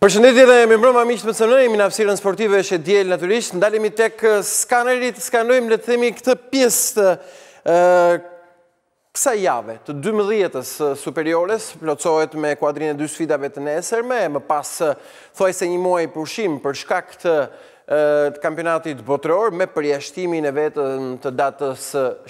Përshëndetje dhe mi mbrëma miqtë më cënëri, jemi në hapësirën sportive që djelë naturisht, ndalemi tek skanerit, skanojmë le të themi këtë pjesë të kësaj jave të 12-ës superiores, plotësohet me kuadrinë e 2 sfidave të nesërme, më pas thuajse një muaj pushim për shkak të kampionatit botëror me përjashtimin e vetëm të datës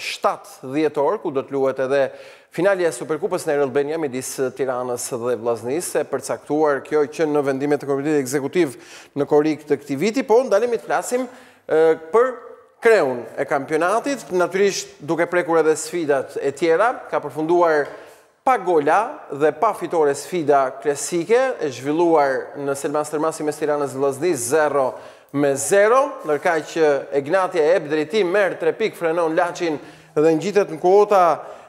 7 dhjetor, ku do të luhet edhe finalja e Superkupës në Albania midis Tiranës dhe Vllaznisë, e përcaktuar kjo që në vendimet të Komitetit Ekzekutiv në korrik të këtij viti, po ndalemi të flasim për kreun e kampionatit, natyrisht duke prekur edhe sfidat e tjera, ka përfunduar pa gola dhe pa fitore sfida klasike, e zhvilluar në Selman Stërmasi mes Tiranës dhe Vllaznisë 0-0, ndërkaq që Egnatia e drejtim merr 3 pikë, frenon Laçin dhe ngjitet në kuota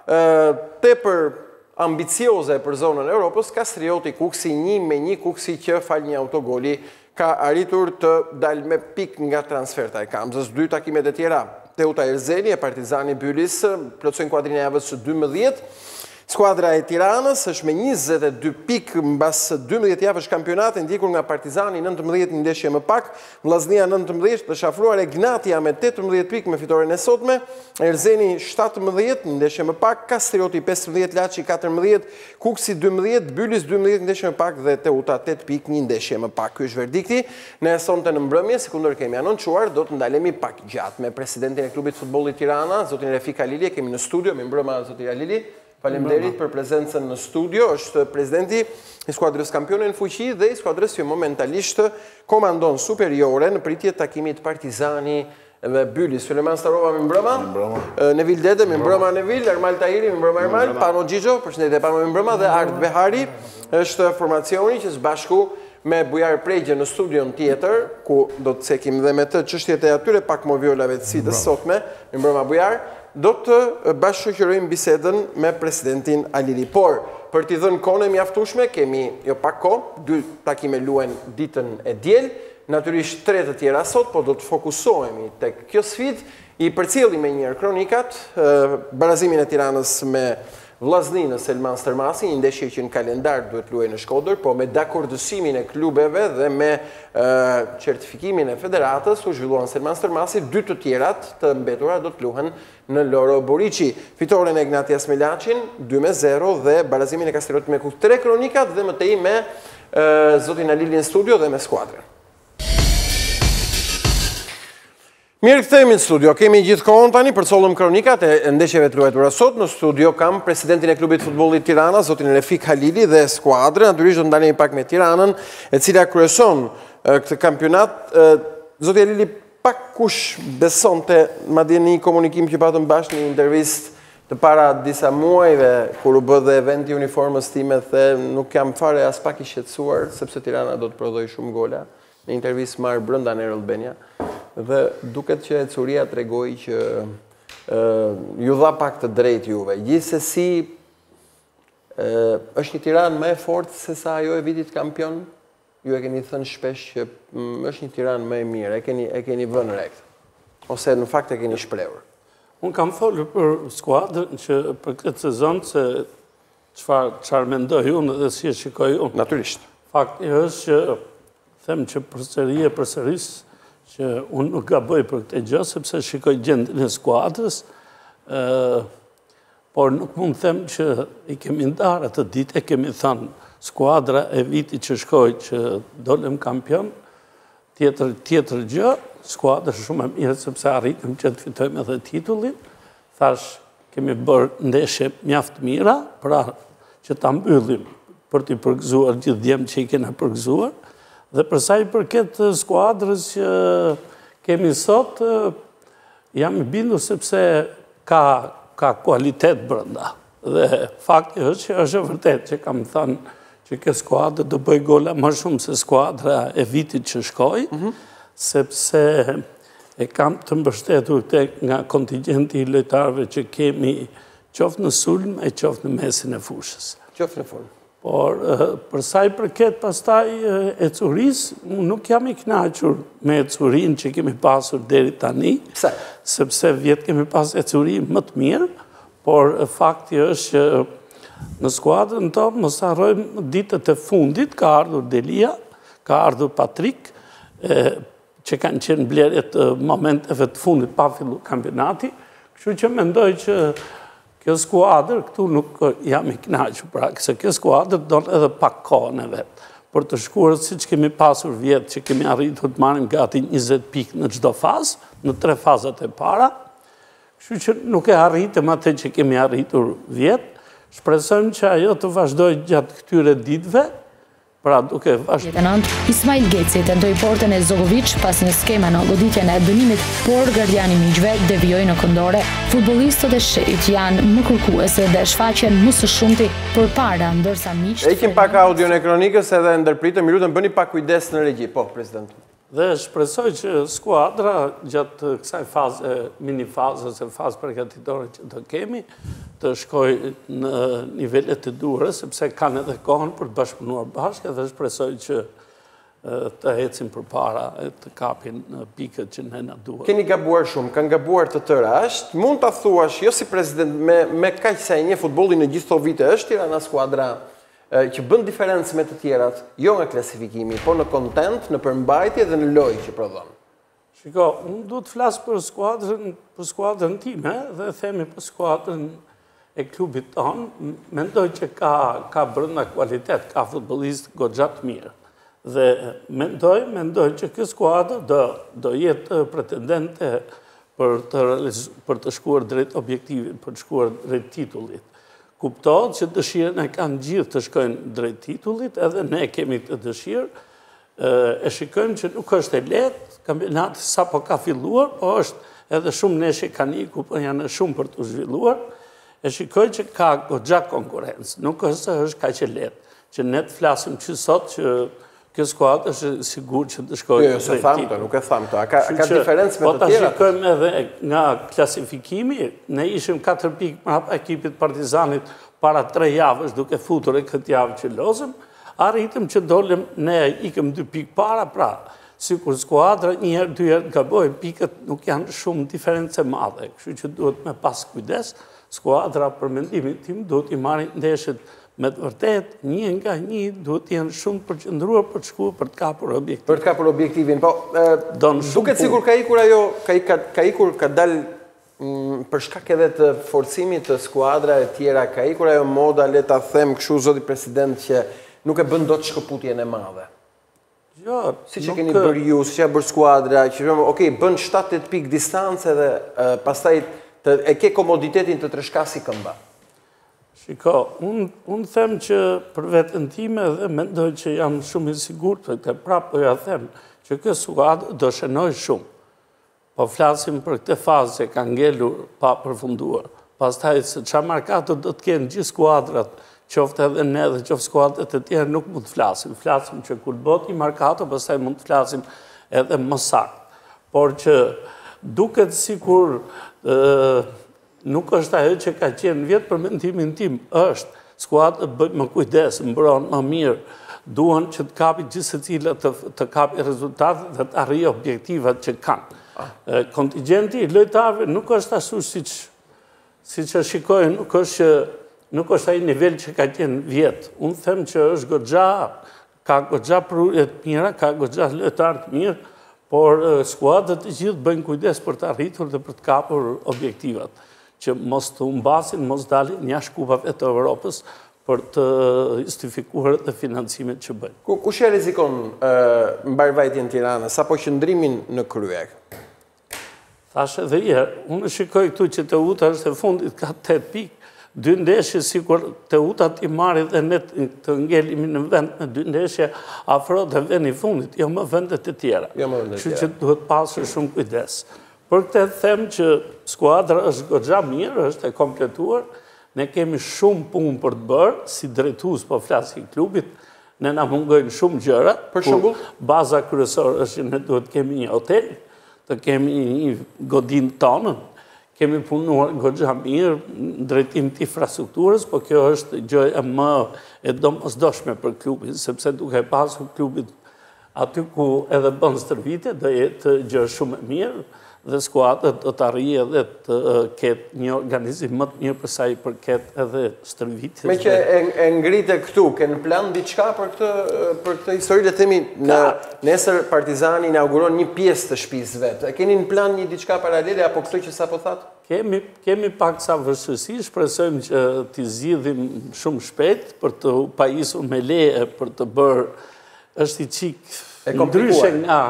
tepër ambicioze për zonën e Europës. Kastrioti Kuksi 1-1, Kuksi që fal një autogoli ka arritur të dalë me pikë nga transferta e Kamzës. 2 takimet e tjera, Teuta Erzeni e Partizani Bylis plotësojnë kuadrinë e javës së 12. Skuadra e Tiranës është me 22 pikë mbas 12 javësh kampionati, ndjekur nga Partizani 19 një ndeshje më pak, Vllaznia 19, dhe shafruar Egnatia me 18 pikë me fitoren e sotme, Erzeni 17 një ndeshje më pak, Kastrioti 15, Laçi 14, Kuksi 12, Bylis 12 një ndeshje më pak dhe Teuta 8 pikë një ndeshje më pak. Ky është verdikti. Ne sonte në mbrëmje, sikundër kemi anoncuar, do të ndalemi pak gjatë me presidentin e klubit futbollit Tirana, zotin Refik Halili, kemi në studio, mi mbrëma zoti Halili. Faleminderit për prezencën në studio. Është presidenti i skuadrës kampione në fuqi dhe i skuadrës që momentalisht komandon superiore në pritje të takimit Partizani dhe Bylis. Suleman Starova, mi mbrëma. Nevil Dede, mi mbrëma Nevil. Ermal Tahiri, mi mbrëma Ermal. Pano Gjigjo, përshëndetje Pano, mi mbrëma. Dhe Art Behari është formacioni që së bashku me Bujar Pregje në studion tjetër, ku do të cekim dhe me të çështjet e atyre pak moviolave të sitës sotme. Mi mbrëma Bujar. Do të bashkëqyrojmë bisedën me presidentin Halili. Por, për t'i dhënë kohën e mjaftueshme, kemi jo pak kohë, 2 takime luhen ditën e diel, natyrisht 3 të tjera sot, po do të fokusohemi tek kjo sfidë, i përcjellim me njëherë kronikat, barazimin e Tiranës me Vllaznin në Selman Stërmasi, një ndeshje që në kalendar duhet luajë në Shkodër, po me dakordësimin e klubeve dhe me certifikimin e federatës u zhvilluan Selman Stërmasi, 2 të tjerat të mbetura do të luhen në Loro Boriçi. Fitoren e Ignatias me Laçin 2-0 dhe barazimin e Kastriotit me Kuk. 3 kronikat dhe më tej me zotin Halili në studio dhe me skuadrën. Mirë kthehemi në studio. Kemi gjithkohën tani për collëm kronikat e ndeshjeve të luajtura sot. Në studio kam presidentin e klubit futbollit Tirana, zotin Refik Halili dhe skuadrën. Natyrisht do të ndalemi pak me Tiranën, e cila kryeson këtë kampionat. Zoti Halili, pak kush besonte, madje në një komunikim që patëm bashkë në një intervistë të para disa muajve, kur u bë dhe eventi uniformës time, the nuk jam fare as pak i shqetësuar, sepse Tirana do të prodhoj shumë gola. Në intervistë marrë brenda në Albania, dhe duket që Ecuria tregoi që ju dha pak të drejtë juve. Gjithsesi, është një Tiranë më e fortë se sa ajo e vitit kampion? Ju e keni thënë shpesh që është një Tiranë më e mirë, e keni vënë re këtë, ose në fakt e keni shprehur. Unë kam folur për skuadrën që për këtë sezon se çfarë mendoj unë dhe si e shikoj unë. Natyrisht. Fakti është që them që përsëris që unë nuk gaboj për këtë gjë, sepse shikoj gjendjen e skuadrës, por nuk mund them që i kemi ndarë atë ditë, e kemi thënë skuadra e vitit që shkoj që dolem kampion, tjetër gjë, skuadra shumë e mirë sepse arritëm që të fitojmë edhe titullin, thash kemi bërë ndeshje mjaft mira, pra që ta mbyllim për t'i përgëzuar gjithë djemë që i kena përgëzuar. Dhe përsa i përket skuadrës që kemi sot, jam i bindur sepse ka kualitet brenda. Dhe fakti është që është vërtet që kam thënë që kjo skuadrë do bëj gola më shumë se skuadra e vitit që shkoj, sepse e kam të mbështetur nga kontingenti i lojtarëve që kemi qoftë në sulm e qoftë në mesin e fushës. Qoftë në fund. Por përsa i përket pastaj Ecuris, nuk jam i kënaqur me Ecurin që kemi pasur deri tani, sepse vjetë kemi pas Ecurin më të mirë, por fakti është që në skuadrën tonë mos harrojmë ditët e fundit, ka ardhur Delia, ka ardhur Patrik, që kanë qenë blerjet momenteve të fundit pa fillu kampionati, kështu që mendoj që kjo skuadër, këtu nuk jam i kënaqur, pra, se kjo skuadër don edhe pak kohën e vetë, për të shkuar si që kemi pasur vjetë, që kemi arritur të marrim gati 20 pikë në çdo fazë, në 3 fazat e para, kështu që nuk e arritëm atë që kemi arritur vjetë, shpresojmë që ajo të vazhdojë gjatë këtyre ditëve, pra duke vazhduar. Ismail Geci tentoi portën e Zogovic pas një skema në goditjen e dënimit, por gardiani miqve devijoi në këndore. Futbollistët e Shqipërisë janë më kërkuese dhe shfaqen më së shumti përpara, ndërsa miqtë. Heqim pak audion e kronikës edhe ndërpritëm, ju lutem bëni pak kujdes në regji. Po, president. Dhe shpresoj që skuadra gjatë kësaj faze, mini fazës e fazë përgatitore që të kemi, të shkoj në nivellet e duhura, sepse kanë edhe kohën për të bashkëpunuar bashkë dhe shpresoj që të ecim përpara e të kapin pikët që ne na duhet. Keni gabuar shumë, kanë gabuar të tëra. Mund ta thuash, jo si president, me kaq sa e një futbollin në gjithë këto vite, është Tirana skuadra që bën diferencë me të tjerat, jo nga klasifikimi, po në kontent, në përmbajtje dhe në lojë që prodhon. Shiko, unë duhet të flas për skuadrën time dhe themi për skuadrën e klubit tonë, mendoj që ka brenda kvalitet, ka futbollistë goxha të mirë. Dhe mendoj që kjo skuadër do jetë pretendente për të shkuar drejt objektivit, për të shkuar drejt titullit. Kuptohet që dëshirën e kanë gjithë të shkojnë drejt titullit, edhe ne kemi të dëshirë, e shikojmë që nuk është e lehtë, kampionati sapo ka filluar, po është edhe shumë neshje kanë ikur, po janë shumë për të zhvilluar, e shikoj që ka goxha konkurrencë, nuk është kaq e lehtë, që ne të flasim që sot që kjo skuadër është sigur që të shkojë drejt titullit. Nuk e tham të, ka diferencë me të tjera. Po ta shikojmë edhe nga klasifikimi, ne ishim 4 pikë mbrapa ekipit Partizanit para 3 javësh duke futur e këtë javë që lozëm, arritëm që dolëm, ne ikëm 2 pikë para, pra, sikur skuadra një herë, 2 herë gabojnë, pikët nuk janë shumë diferencë madhe, kështu që duhet me pas kujdes, skuadra për mendimin tim duhet i marrin ndeshjet me të vërtet, një nga një duhet të jenë shumë përqendruar për të shkuar për të kapur objektivin. Për të kapur objektivin, po duket sikur ka ikur ajo, ka dalë për shkak edhe të forcimit të skuadra e tjera, ka ikur ajo moda, le ta them kështu zoti president, që nuk e bën dot shkëputjen e madhe. Jo, siç e keni bërë ju, siç e bërë skuadra, që bën 7-8 pikë distancë dhe pastaj e ke komoditetin të trashëgasi këmba. Shiko, unë them që për vetën time dhe mendoj që jam shumë i sigurt, të prapë ja them që kjo skuadër do shënoj shumë. Po flasim për këtë fazë që ka ngelur pa përfunduar. Pastaj se çfarë markato do të kenë gjithë skuadrat, qoftë edhe ne dhe qoftë skuadrat e tjera, nuk mund të flasim. Flasim që kur boti markato, pastaj mund të flasim edhe më saktë. Por që duket sikur nuk është ajo që ka qenë vjetë për mendimin tim, është skuadra bëj më kujdes, mbron më mirë, duan që të kapi gjithë secila të kapi rezultatet dhe të arrijë objektivat që kanë. Kontingenti i lojtarëve nuk është ashtu siç e shikojnë, nuk është ai nivel që ka qenë vjetë. Unë them që është ka goxha prurje të mira, ka goxha lojtarë të mirë, por skuadrat e gjithë bëjnë kujdes për të arritur dhe për të kapur objektivat, që mos të humbasin, mos dalin jashtë kupave të Evropës për të justifikuar dhe financimet që bëjnë. Kush e rrezikon mbarvajtjen Tiranës apo qëndrimin në krye? Thash edhe herë, unë shikoj këtu që Teuta është e fundit, ka 8 pikë, 2 ndeshje sikur Teuta t'i marrë dhe ne të ngelimi në vend me 2 ndeshje afro dhe vendi i fundit, jo më vendet e tjera. Kështu që duhet pasur shumë kujdes. Për këtë them që skuadra është goxha mirë, është e kompletuar, ne kemi shumë punë për të bërë, si drejtues po flas i klubit, ne na mungojnë shumë gjëra. Për shembull, baza kryesore është që ne duhet kemi një hotel, të kemi një godinë tonën, kemi punuar goxha mirë në drejtim të infrastrukturës, po kjo është gjëja më e domosdoshme për klubin, sepse duke pasur klubit aty ku edhe bën stërvitje, do jetë gjë shumë e mirë. dhe skuadra do të arrijë edhe të ketë një organizim më të mirë për sa i përket edhe stërvitjes. Me që e ngrite këtu, ke në plan diçka për këtë histori, le të themi nesër Partizani inauguron një pjesë të shtëpisë vet. E keni në plan një diçka paralele apo këtë që sapo thatë? Kemi pak sa vështirësi, shpresojmë që t'i zgjidhim shumë shpejt për të pajisur me leje për të bërë është i çik ndryshe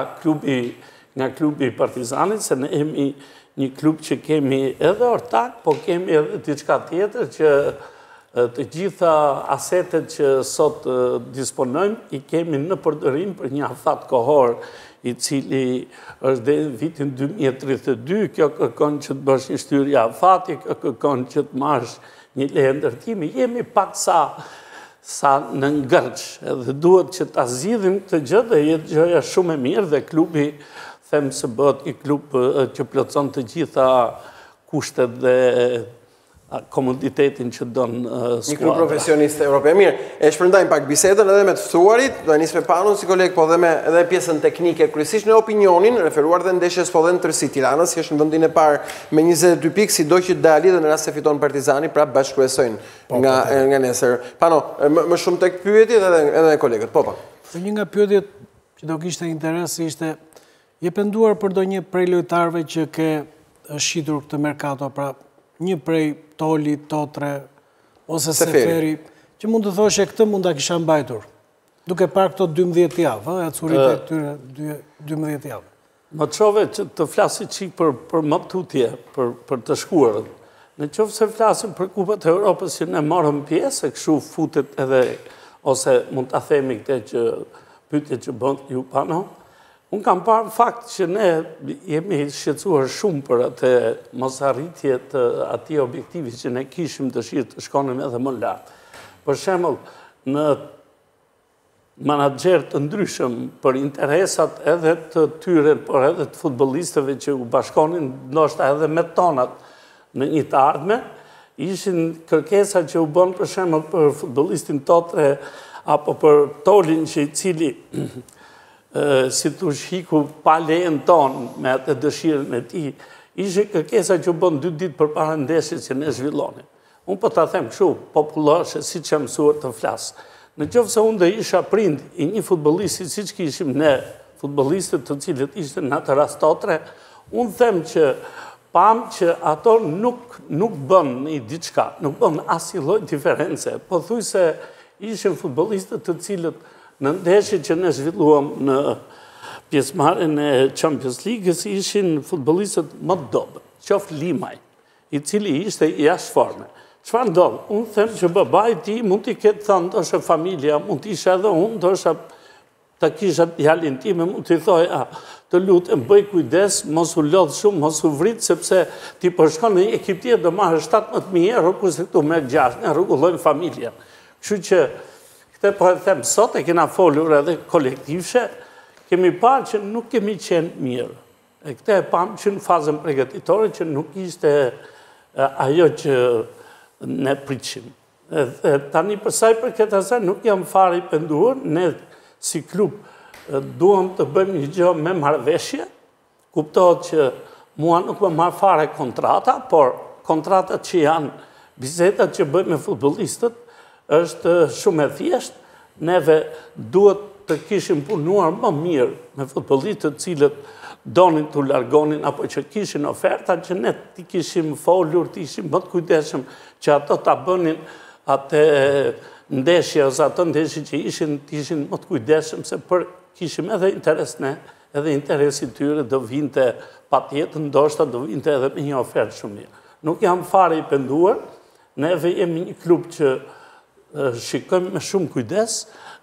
nga klubi Partizanit, se ne jemi një klub që kemi edhe ortak, po kemi edhe diçka tjetër që të gjitha asetet që sot disponojmë i kemi në përdorim për një afat kohor i cili është dhe vitin 2032, kjo kërkon që të bësh një shtyrje afati, kjo kërkon që të marrësh një leje ndërtimi. Jemi pak sa në ngërç, edhe duhet që ta zgjidhim këtë gjë dhe jetë gjëja shumë e mirë dhe klubi them se bëhet një klub që plotson të gjitha kushtet dhe komoditetin që donë skuadra. Një klub profesionist evropian. Mirë, e shpërndajmë pak bisedën edhe me të ftuarit, do e nisë me Panon si kolegë, po dhe me edhe pjesën teknike, kryesisht në opinionin, referuar dhe ndeshjes po dhe në tërësi Tiranës, që është në vendin e parë me 22 pikë, si do që dali dhe në rast se fiton Partizani, pra bashkëkryesojnë nga nesër. Panon, më shumë tek pyetjet edhe kolegët. Po. Një nga pyetjet që do kishte interes ishte je penduar për do një prej lojtarëve që ke shitur këtë merkato, pra një prej Toli, Totre, ose Seferi, që mund të thoshe këtë mund të kisha mbajtur, duke parë këto 12 javë, e curit e këtyre 12 javë. Më qove që të flasi qik për më tutje, për të shkuarën. Në qovë se flasim për Kupët e Europës që ne marrëm pjesë, e këshu futet edhe, ose mund të themi këte që pyetje që bënd ju Pano, unë kam parë fakt që ne jemi shqetësuar shumë për atë mosarritje të atij objektivi që ne kishim dëshirë të shkonim edhe më lart. Për shembull, në menaxher të ndryshëm për interesat edhe të tyre, por edhe të futbollistëve që u bashkonin ndoshta edhe me tonat në një të ardhme, ishin kërkesa që u bën për shembull për futbollistin Totre apo për Tolin që i cili si të shhiku pa lejen tonë me atë dëshirën e ti, ishe kërkesa që bën 2 ditë për para ndeshjes që ne zhvillonim. Unë po ta them kështu, popullore, si që mësuar të flasë. Në qoftë se unë dhe isha prind i një futbollisti, si që kishim ne futbollistët të cilët ishte në atë rast Totre, unë them që pam që ato nuk bën një diçka, nuk bën asnjë lloj diference, po thuj se ishin futbollistët të cilët në ndeshje që ne zhvilluam në pjesëmarrjen e Champions League-s ishin futbollistët më të dobët, qoftë Limaj, i cili ishte i jashtëforme. Çfarë ndodh? Unë them që babai i tij mund t'i ketë thënë ndoshta familja, mund të isha edhe unë, ndoshta ta kisha djalin tim, mund t'i thojë, të lutem bëj kujdes, mos u lodh shumë, mos u vrit, sepse ti po shkon në një ekip tjetër do marrë 17.000 euro, kurse këtu merr 6, ne rregullojmë familjen. Kështu që këtë po e them sot, e kena folur edhe kolektivshe, kemi parë që nuk kemi qenë mirë. E këtë e pam që në fazën përgatitore që nuk ishte ajo që ne pritshim. Tani përsaj për këtë asaj nuk jam fare i penduar, ne si klub duam të bëjmë një gjë me marrëveshje, kuptohet që mua nuk më marr fare kontrata, por kontratat që janë, bisedat që bëjmë me futbollistët, është shumë e thjeshtë. Neve duhet të kishim punuar më mirë me futbollistët cilët donin të largonin apo që kishin oferta që ne ti kishim folur, ti ishim më të kujdesshëm që ato ta bënin atë ndeshje ose ato ndeshje që ishin më të kujdesshëm se për kishim edhe interes ne, edhe interesi tyre do vinte patjetër, ndoshta do vinte edhe me një ofertë shumë mirë. Nuk jam fare i penduar, neve jemi një klub që shikojmë me shumë kujdes,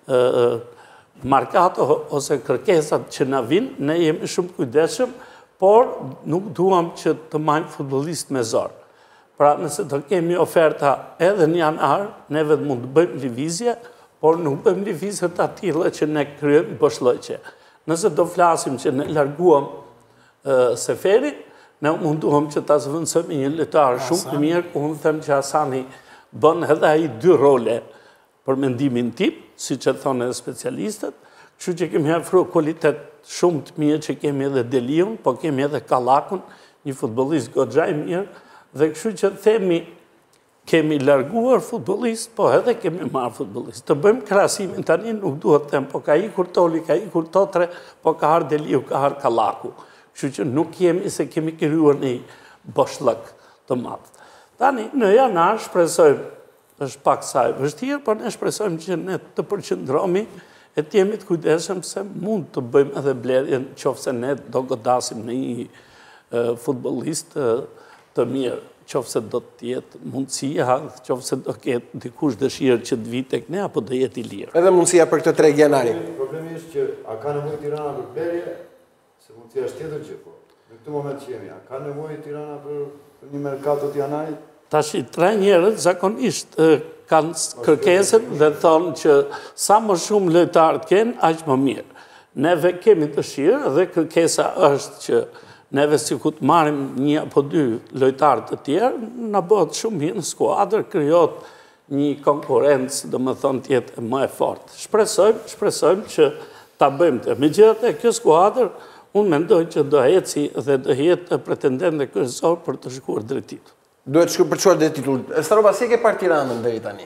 markato ose kërkesat që na vinë, ne jemi shumë kujdesshëm, por nuk duam që të marrim futbollist me zor. Pra nëse do kemi oferta edhe në janar, neve mund të bëjmë lëvizje, por nuk bëjmë lëvizje të tilla që ne kryejmë boshllëqe. Nëse do flasim që ne larguam Seferin, ne munduam që ta zvendësojmë një lojtar shumë të mirë, ku unë them që Hasani bën edhe ai 2 role për mendimin tim, siç e thonë specialistët, kështu që kemi ofruar kvalitet shumë të mirë që kemi edhe Deliun, po kemi edhe Kallakun, një futbollist goxha i mirë, dhe kështu që themi kemi larguar futbollist, po edhe kemi marrë futbollist. Të bëjmë krahasimin tani nuk duhet të them, po ka ikur Toli, ka ikur Totre, po ka ardhur Deliu, ka ardhur Kallaku. Kështu që nuk jemi se kemi krijuar një boshllëk të madh. Tani në janar shpresojmë, është pak sa e vështirë, por ne shpresojmë që ne të përqendrohemi e të jemi të kujdesshëm se mund të bëjmë edhe blerjen qofse ne do godasim në një futbollist të mirë, qofse do të jetë mundësia, qofse do ketë dikush dëshirë që të vi tek ne apo do jetë i lirë. Edhe mundësia për këtë treg janari. Problemi është që a ka nevojë Tirana për blerje, se mundësia është tjetër gjë po. Në këtë moment që jemi, a ka nevojë Tirana për një merkato të janarit? Tash i tre njerëz zakonisht kanë kërkesën dhe thonë që sa më shumë lojtarë kenë, aq më mirë. Neve kemi dëshirë dhe kërkesa është që neve si ku të marrim një apo dy lojtarë të tjerë, na bëhet shumë mirë në skuadër, krijohet një konkurrencë, domethënë të jetë më e fortë. Shpresojmë që ta bëjmë të. Megjithatë, kjo skuadër unë mendoj që do eci dhe do jetë pretendent kryesor për të shkuar drejt titullit. Duhet për çuar drejt titullit. Starova, si e ke parë Tiranën deri tani?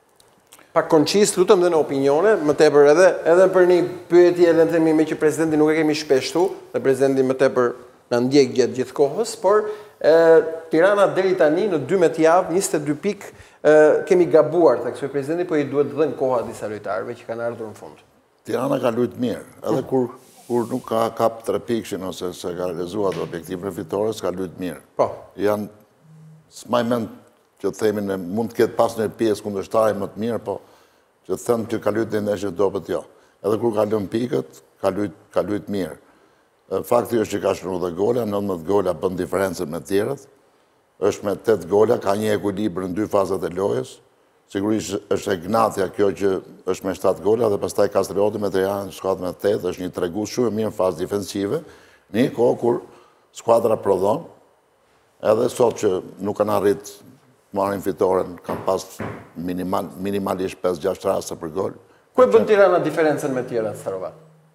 Pak konqis, lutem dhe në opinione, më tepër edhe për një pyetje le të themi me që presidenti nuk e kemi shpeshtu, dhe presidenti më tepër na ndjek gjatë gjithë kohës, por Tirana deri tani në 12 javë, 22 pikë, kemi gabuar, theksoj presidenti, po i duhet dhënë koha disa lojtarëve që kanë ardhur në fund. Tirana ka luajtur mirë, edhe kur nuk ka kap 3 pikshin ose se ka realizuar objektivin fitore, s'ka luajtur mirë. Po. Janë s'maj mend që të themin mund të ketë pas një pjesë kundërshtare më të mirë, po që të them që ka luajtur në ndeshje dobët jo. Edhe kur ka lënë pikët, ka luajtur mirë. Fakti është që ka shënuar dhe gola, 19 gola bën diferencën me të tjerët. Është me 8 gola, ka një ekuilibër në 2 fazat e lojës. Sigurisht është e gnatja kjo që është me 7 gola dhe pastaj Kastrioti me Tiranë skuadrë me 8, është një tregues shumë mirë në fazë defensive, në një kohë kur skuadra prodhon. Edhe sot që nuk kanë arrit marrin fitoren, kanë pas minimalisht 5-6 raste për gol. Ku e bën Tirana diferencën me tjerat, Starova?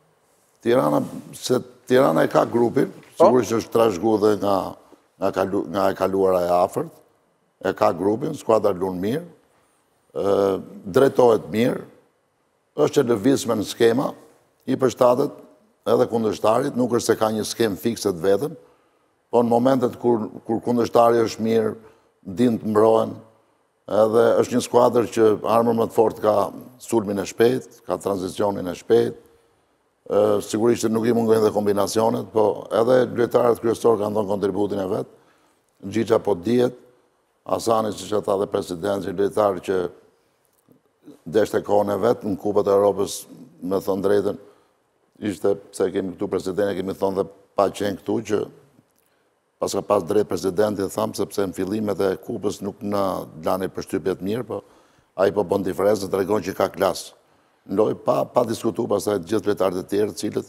Tirana e ka grupin, sigurisht është trashëguar dhe nga e kaluara e afërt, e ka grupin, skuadra lun mirë, drejtohet mirë, është e lëvizshme në skema, i përshtatet edhe kundërshtarit, nuk është se ka një skemë fikse të vetën, po në momentet kur kundërshtari është mirë, din të mbrohen, edhe është një skuadër që armër më të fort ka sulmin e shpejt, ka tranzicionin e shpejt, sigurisht nuk i mungojnë dhe kombinacionet, po edhe lojtarët kryesor kanë dhënë kontributin e vetë, Gjigja po dihet, Asani që tha dhe presidenti, lojtarë që deshte kohën e vetë, në Kupën e Europës, me thonë drejtën, ishte, pse kemi këtu presidenti, kemi thonë dhe pa qenë këtu që pas ka pas drejt presidenti, thamë, sepse në fillimet e Kupës nuk në lani përshtypjet mirë, po a i po bën diferencë, të regon që ka klasë. Në loj, pa diskutu, pasaj gjithë lojtarët e tjerë, cilët,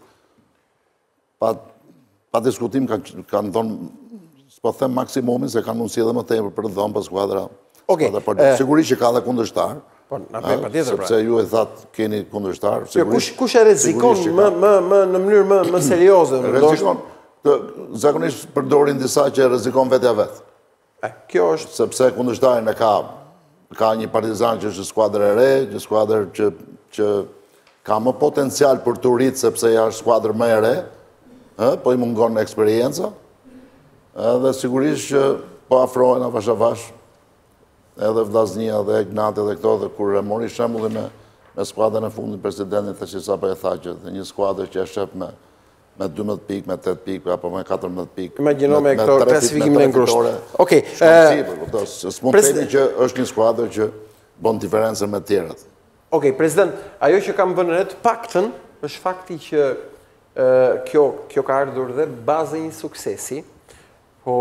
pa diskutim, kanë thonë, s'po them maksimumin, se kanë mundësi edhe më tepër për dhomë për skuadra. Sigurisht që ka dhe kundërshtar, sepse ju e thatë keni kundërshtar. Kush e rrezikon në mënyrë më serioze? Rrezikon, zakonisht përdorin disa që rrezikon vetja vetë. Kjo është... Sepse kundërshtarin e ka një Partizan që është skuadrë e re, një skuadrë që ka më potencial për të rritë sepse ja është skuadrë më e re, po i mungon në eksperienca, edhe sigurisht që po afrohen avash avash, edhe Vllaznia dhe Ignati dhe këto, dhe kur e mori shembullin me skuadrën e fundit presidentit, tash sa po e tha që një skuadër që e shep me 12 pikë, me 8 pikë, apo me 14 pikë. Imagjino me këto klasifikimin e ngushtë. Okej. S'mund të themi që është një skuadër që bën diferencën me të tjerat. Okej, president, ajo që kam vënë re të paktën është fakti që kjo ka ardhur dhe baza e një suksesi, po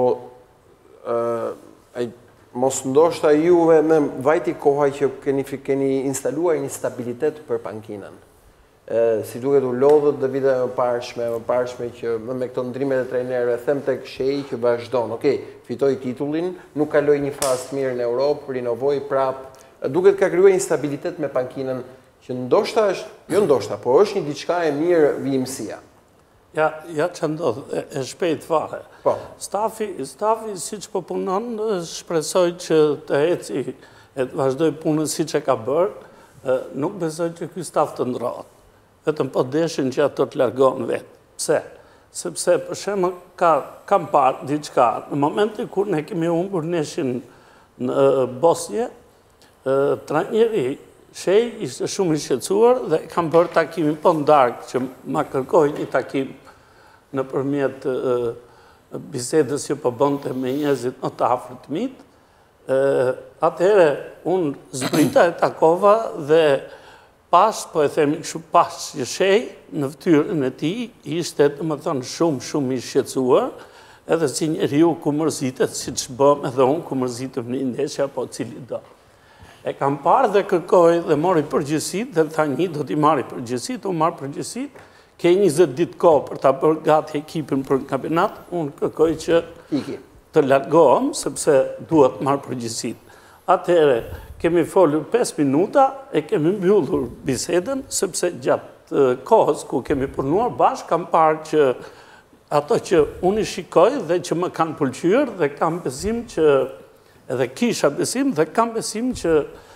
mos ndoshta juve me vajti koha që keni instaluar një stabilitet për pankinën. Si duket u lodhët dhe vite më parshme që me këto ndrimet e trajnerëve, them tek Shehi që vazhdon. Okej, fitoi titullin, nuk kaloi një fazë të mirë në Europë, rinovoi prap. Duket ka krijuar një stabilitet me pankinën që ndoshta është, jo ndoshta, po është një diçka e mirë vijimësia. Ja që ndodhë, e shpejt fare. Stafi, si që po punon, shpresoj që të eci e të vazhdoj punën si që ka bërë, nuk besoj që ky staf të ndrohet. Vetëm po deshin që ato të largohen vetë. Pse? Sepse, për shemë, kam parë diçka. Në momentin kur ne kemi humbur neshin në Bosnje, trajneri Shej ishte shumë i shqetësuar dhe kam bërë takimin po ndarkë që ma kërkoj një takim në përmjet bisedës që po bënte me njerëzit në të afërt mitë. Atëhere, unë zbrita e takova dhe pas, po e themi kështu pas që Shej në fytyrën e tij ishte, më thënë, shumë i shqetësuar, edhe si njeriu ku mërzitet, siç bëm edhe unë ku mërzitem në ndeshje apo cili do. E kam parë dhe kërkoj dhe mori përgjësit, dhe tha një do t'i marri përgjësit, unë marri përgjësit, ke 20 ditë kohë për t'a bërë gati ekipin për kampionat, unë kërkoj që të largohem, sepse duhet marri përgjësit. Atëhere, kemi folur 5 minuta, e kemi mbyllur biseden, sepse gjatë kohës ku kemi punuar bashkë, kam parë që ato që unë i shikoj dhe që më kanë pëlqyer dhe kam besim që edhe kisha besim dhe kam besim që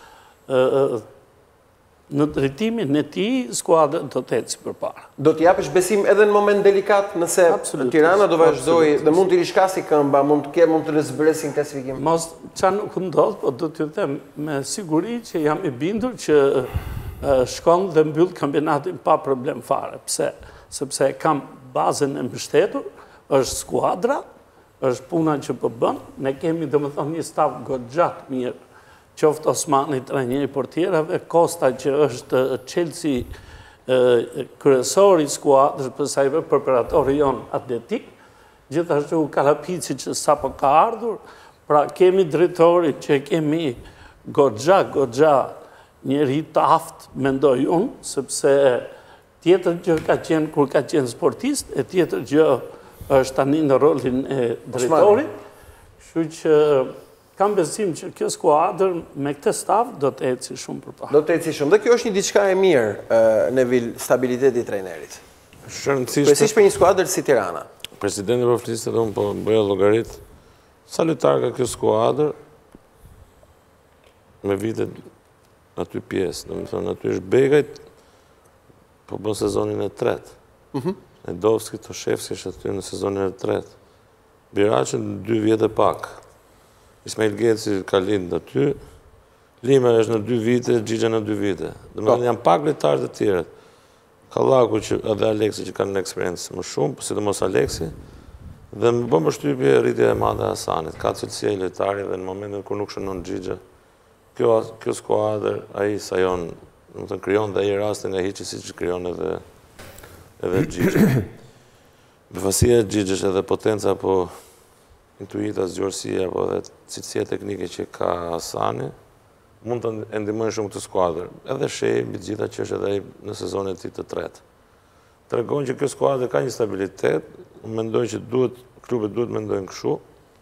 në drejtimin e tij skuadra do të ecë përpara. Do t'i japësh besim edhe në moment delikat nëse Tirana do vazhdoj dhe mund t'i rishkasi këmba, mund të rëzbresin klasifikim? Mos qa nuk ndodh, po do t'ju them me siguri që jam i bindur që shkon dhe mbyll kampionatin pa problem fare. Pse? Sepse kam bazën e mbështetur, është skuadra, është puna që po bën, ne kemi domethënë një staf goxhat mirë, qoftë Osmani, trajneri portierave, Kosta që është Chelsea kryesori i skuadrës, për sa i vë preparatori jon atletik, gjithashtu Kalapici që sapo ka ardhur, pra kemi drejtori që kemi goxha njeri të aftë, mendoj unë, sepse tjetër gjë ka qenë kur ka qenë sportist, e tjetër gjë është tani në rolin e drejtorit, kështu që kam besim që kjo skuadër me këtë staf do të eci shumë përpara. Do të eci shumë, dhe kjo është një diçka e mirë në stabiliteti i trajnerit. Përveçisht për një skuadër si Tirana. Presidenti po flisë dhe unë po bëja llogarit. Sa lojtar ka kjo skuadër me vitet aty pjesë, domethënë aty është Begajt, po bën sezonin e tretë. Nedovski, Toshevski është aty në sezonin e tretë. Biraqën 2 vjetë e pak. Ismail Geci ka lindë aty. Lima është në 2 vite, Gjigja në 2 vite. Domethënë janë pak lojtarë të tjerët. Kallaku edhe Aleksi që kanë eksperiencë më shumë, sidomos Aleksi. Dhe më bën përshtypje rritja e madhe e Hasanit. Ka cilësia i lojtarit dhe në momentin kur nuk shënon Gjigja. Kjo skuadër, ai sajon, domethënë krijon dhe ai rastin nga hiçi siç krijon edhe Gjigja. Befasia e Gjigjës edhe potenca apo intuita, zgjuarësia apo edhe cilësia teknike që ka Hasani mund të ndihmojnë shumë këtë skuadër. Edhe Shej mbi të gjitha që është edhe ai në sezonin e tij të tretë. Tregon që kjo skuadër ka një stabilitet, unë mendoj që klubet duhet mendojnë kështu.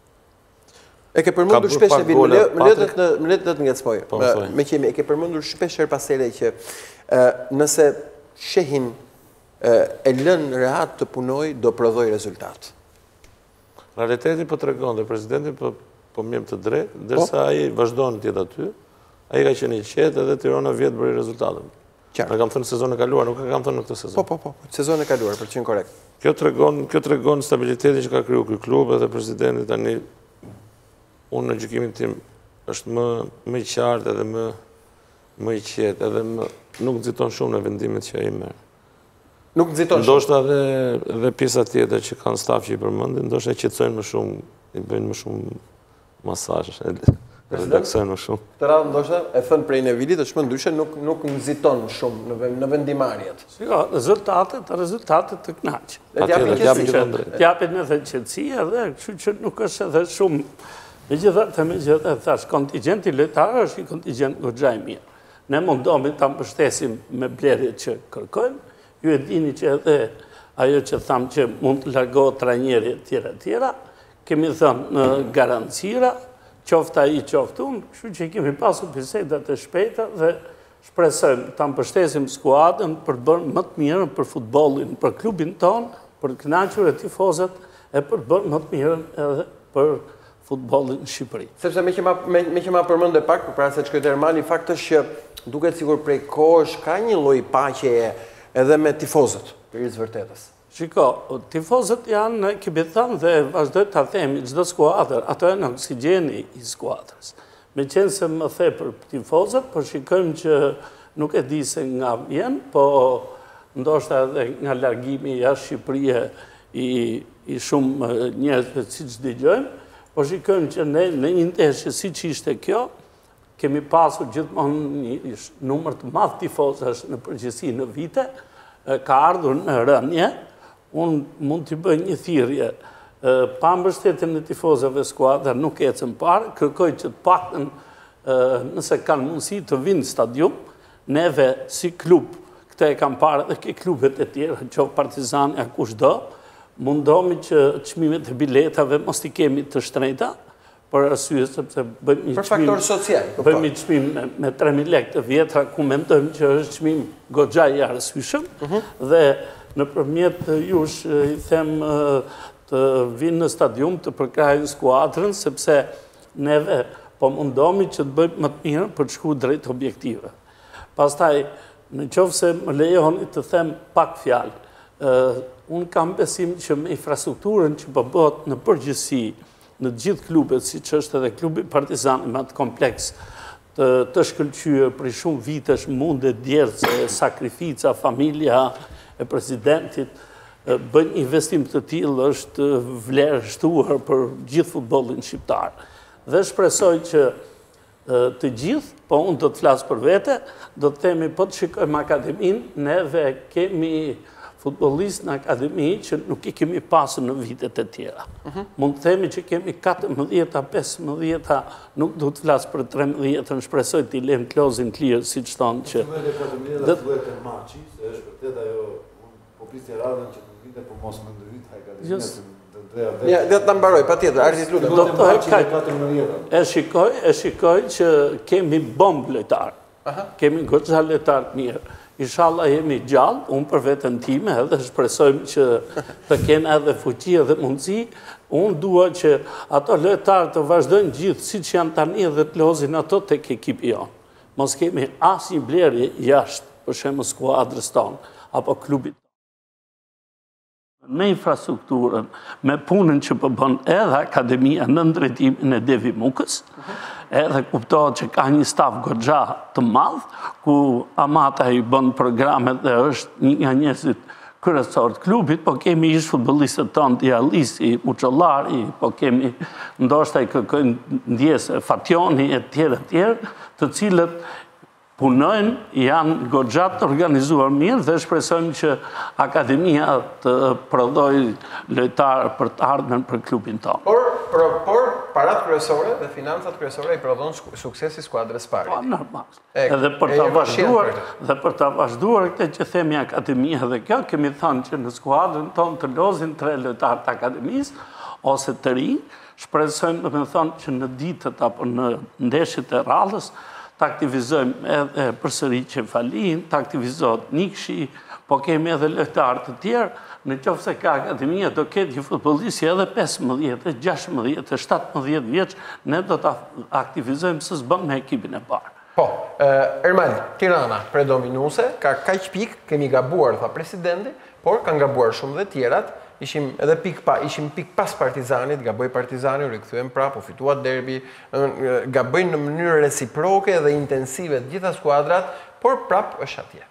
E ke përmendur shpesh e më le të ngacmoj. Me qemi e ke përmendur shpesh pasere që nëse Shehin e lën rehat të punoj, do prodhoj rezultat. Realiteti po tregon dhe presidenti po mjem të drejtë, ndërsa ai vazhdon të jetë aty, ai ka qenë i qetë edhe Tirana vjet bëri rezultate. Ne kam thënë sezonin e kaluar, nuk e kam thënë në këtë sezon. Po, sezonin e kaluar, për të qenë korrekt. Kjo tregon stabilitetin që ka kriju ky klub edhe presidenti tani unë në gjykimin tim është më i qartë edhe më i qetë edhe nuk nxiton shumë në vendimet që ai merr. Nuk nxiton shumë. Ndoshta edhe pjesa tjetër që kanë staf që i përmendin, ndoshta e qetësojnë më shumë, i bëjnë më shumë masazh, relaksojnë më shumë. Këtë radhë ndoshta e thën prej Nevilit, është më ndryshe, nuk nxiton shumë në vendimarrjet. Rezultatet të kënaqë. T'japin edhe qetësia dhe kështu që nuk është edhe shumë. Megjithatë thash, kontingjenti lojtarë është një kontingjent goxha i mirë. Ne mundohemi ta mbështesim me blerjet që kërkojmë. Ju e dini që edhe ajo që thamë që mund të largohet trajneri tjera, kemi thënë në garancira, qofta i qoftë unë, kështu që kemi pasur bisedat e shpejta dhe shpresojmë ta mbështesim skuadrën për të bërë më të mirën për futbollin, për klubin tonë, për të kënaqur e tifozët e për të bërë më të mirën edhe për futbollin në Shqipëri. Sepse me që ma përmend e pak, para se të shkoj te Ermani, fakti është që duket sikur prej kohësh ka një lloj paqeje edhe me tifozët, për të vërtetës. Shiko, tifozët janë në kibitan dhe vazhdoj të themi çdo skuadër, ato janë oksigjeni i skuadrës. Me qenë se më the për tifozët, por shikojmë që nuk e di se nga vjen, po ndoshta edhe nga largimi jashtë Shqipërisë i shumë njerëzve siç dëgjojmë, po shikojmë që ne në një ndeshje siç ishte kjo, kemi pasur gjithmonë një numër të madh tifozësh në përgjithësi në vite, ka ardhur në rënje. Unë mund t'i bëj një thirrje. Pa mbështetjen e tifozëve skuadra nuk ecën parë, kërkoj që të paktën nëse kanë mundësi të vinë në stadium, neve si klub, këte e kam parë dhe ke klubet e tjera, qoftë Partizani a kushdo, mundohemi që çmimet e biletave mos t'i kemi të shtrenjta, për arsye sepse bëjmë për faktor social. Bëjmë një çmim me 3.000 lekë të vjetra, ku mendojmë që është çmim goxha i arsyeshëm, dhe nëpërmjet jush i them të vinë në stadium të përkrajnë skuadrën, sepse neve po mundohemi që të bëjmë më të mirë për të shkuar drejt objektive. Pastaj, në qoftë se më lejoni të them pak fjalë, unë kam besim që me infrastrukturën që po bëhet në përgjithësi në gjithë klubet, siç është edhe klubi Partizani me atë kompleks të shkëlqyer për shumë vitesh, munde, djerce, sakrifica, familja e presidentit, bën investim të tillë është vlerështuar për gjithë futbollin shqiptar. Dhe shpresoj që të gjithë, po unë do të flas për vete, do të themi po të shikojmë akademinë, neve kemi futbollistë në akademi që nuk i kemi pasur në vitet e tjera. Mund të themi që kemi 14-15, nuk du të flasë për 13, shpresoj t'i lem klozin clear, si që thonë që... Dhe duhet e maçi, se është vërtet ajo, po pisë radhën që nuk vite, po mos më ndërit akademia. Dhe të mbaroj, pa tjetër, arti lutem. E shikoj që kemi bombë lojtarë, kemi goxha lojtarë mirë. Inshallah jemi gjallë, unë për vetën time, edhe shpresojmë që të kenë edhe fuqi edhe mundësi. Unë dua që ato lojtarë të vazhdojnë gjithë, si që janë tani dhe të lozin ato tek ekipi jonë. Mos kemi asnjë blerje jashtë, për shembull skuadrës tonë, apo klubit. Me infrastrukturën, me punën që po bën edhe akademia në drejtimin e Devi Mukës, edhe kuptohet që ka një staf goxha të madh, ku Amata i bën programet dhe është një nga njerëzit kryesor të klubit, po kemi ish futbollistët tonë Dialisi, Muçollari, po kemi ndoshta i kërkojnë ndjesë Fationi e tjerë, të cilët punojnë, janë goxha të organizuar mirë dhe shpresojmë që akademia të prodhojë lojtarë për të ardhmen për klubin tonë. Por parat kryesore dhe financat kryesore i prodhon suksesi skuadrës Pari. Po, normal. Edhe për ta vazhduar këtë që themi akademia dhe kjo, kemi thënë që në skuadrën tonë të lozin 3 lojtarë të akademisë ose të rinj, shpresojmë të thonë që në ditët apo në ndeshjet e radhës të aktivizojmë edhe përsëri Qefalin, të aktivizohet Nikshi, po kemi edhe lojtarë të tjerë, në qoftë se ka akademia do ketë një futbollist edhe 15, 16, 17 vjeç, ne do të aktivizojmë së s'bën me ekipin e parë. Po, Ermal, Tirana predominuese, ka kaq pikë, kemi gabuar, tha presidenti, por kanë gabuar shumë dhe tjerat, ishim pik pas Partizanit, gaboj Partizani, rikthyen prapë, u fitua derbi, gabojnë në mënyrë reciproke dhe intensive të gjitha skuadrat, por prapë është atje.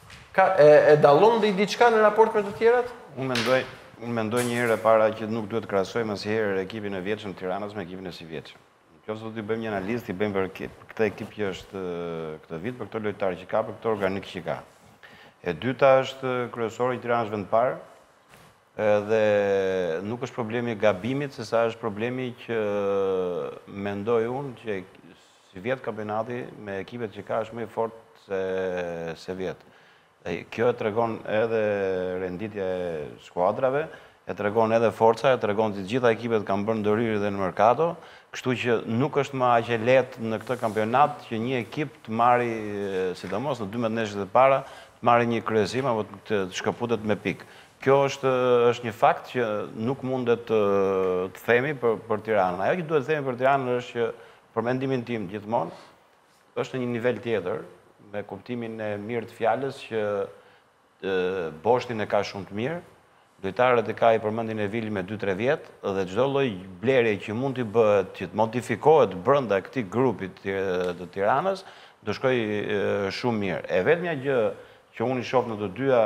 E dallon dhe i diçka në raport me të tjerat? Unë mendoj një herë e para që nuk duhet të krahasojmë asnjëherë ekipin e vjetshëm të Tiranës me ekipin e si vjetshëm. Nëse do të bëjmë një analizë, i bëjmë për këtë ekip që është këtë vit, për këto lojtarë që ka, për këto organik që ka. E dyta është kryesori i Tiranës vendpar, dhe nuk është problemi gabimit, se sa është problemi që mendoj unë që si vjet kampionati me ekipet që ka është më i fortë se vjet. Kjo e tregon edhe renditja e skuadrave, e tregon edhe forca, e tregon që gjitha ekipet kanë bërë ndërhyrje dhe në merkato, kështu që nuk është më aq e lehtë në këtë kampionat që një ekip të marrë, sidomos në 12 ndeshjet e para, të marrë një kryesim apo të shkëputet me pikë. Kjo është një fakt që nuk mundet të themi për Tiranën. Ajo që duhet të themi për Tiranën është që, për mendimin tim gjithmonë, është në një nivel tjetër, me kuptimin e mirë të fjalës që boshtin e ka shumë të mirë, lojtarët e ka i përmendin e Vili me 2-3 vjetë, dhe çdo lloj blerje që mund t'i bëhet, që të modifikohet brenda këtij grupi të Tiranës, do shkoj shumë mirë. E vetmja gjë që unë i shoh në të dyja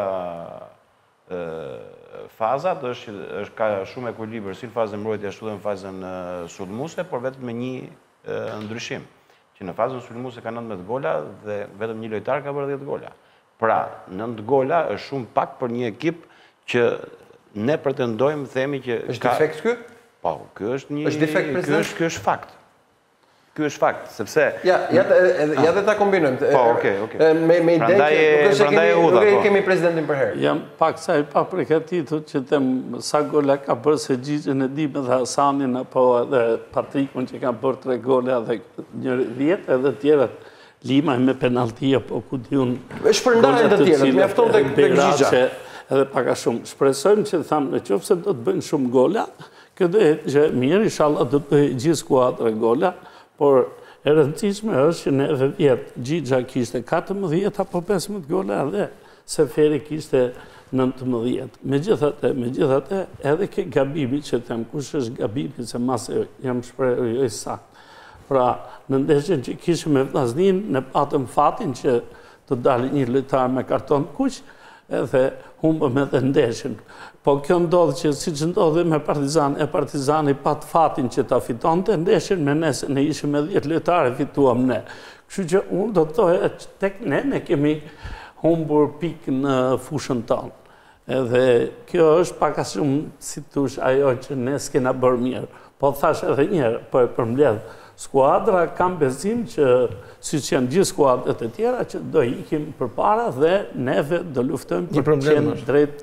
fazat është ka shumë ekuilibër si në fazën mbrojtje ashtu dhe në fazën sulmuese, por vetëm me një ndryshim, që në fazën sulmuese ka 19 gola dhe vetëm një lojtar ka bërë 10 gola. Pra, 9 gola është shumë pak për një ekip që ne pretendojmë, themi që është defekt ky? Po, ky është një është defekt, president? Ky është fakt. Ky është fakt, sepse ja dhe ta kombinojmë. Po, okay. Me ide që nuk e kemi presidentin për herë. Jam pak sa i paprikatitur që them sa gola ka bërë se Xhixhin e Dime dhe Hasanin apo edhe Patrikun që ka bërë 3 gola dhe 10 edhe tjerat. Lima me penaltia, po ku diun... Shpërndarjen të tjerët, mjafton tek Xhixha. Edhe paka shumë. Shpresojmë që thamë në qoftë se do të bëjnë shumë gola, këtë që mirë, inshallah do të bëjnë gjithë skuadra gola, por e rëndësishme është që neve vjetë Xhixha kishte 14 apo 15 gola dhe Seferi kishte 19. Megjithatë, edhe ke Gabimi që them kush është Gabimi, se masë jam shprehur saktë. Pra, në ndeshjen që kishim me Vllaznin, ne patëm fatin që të dalë një lojtar me karton kuq, edhe humbëm edhe ndeshjen. Po kjo ndodhë që si që ndodhë me Partizan, e Partizani pat fatin që ta fitonte ndeshjen me nesë, ne ishim me 10 lojtare, fituam ne. Kështu që unë do të thojë, tek ne kemi humbur pikë në fushën tonë. Edhe kjo është pak a shumë, si tush, ajo që ne s'kena bërë mirë. Po thash edhe njerë, po e përmbledh. Skuadra kam besim që, si që janë gjithë skuadrat e tjera, që do ikim për para dhe neve do luftojmë për qenë drejt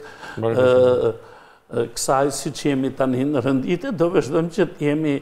kësaj si që jemi tani në rëndite, do vazhdojmë që të jemi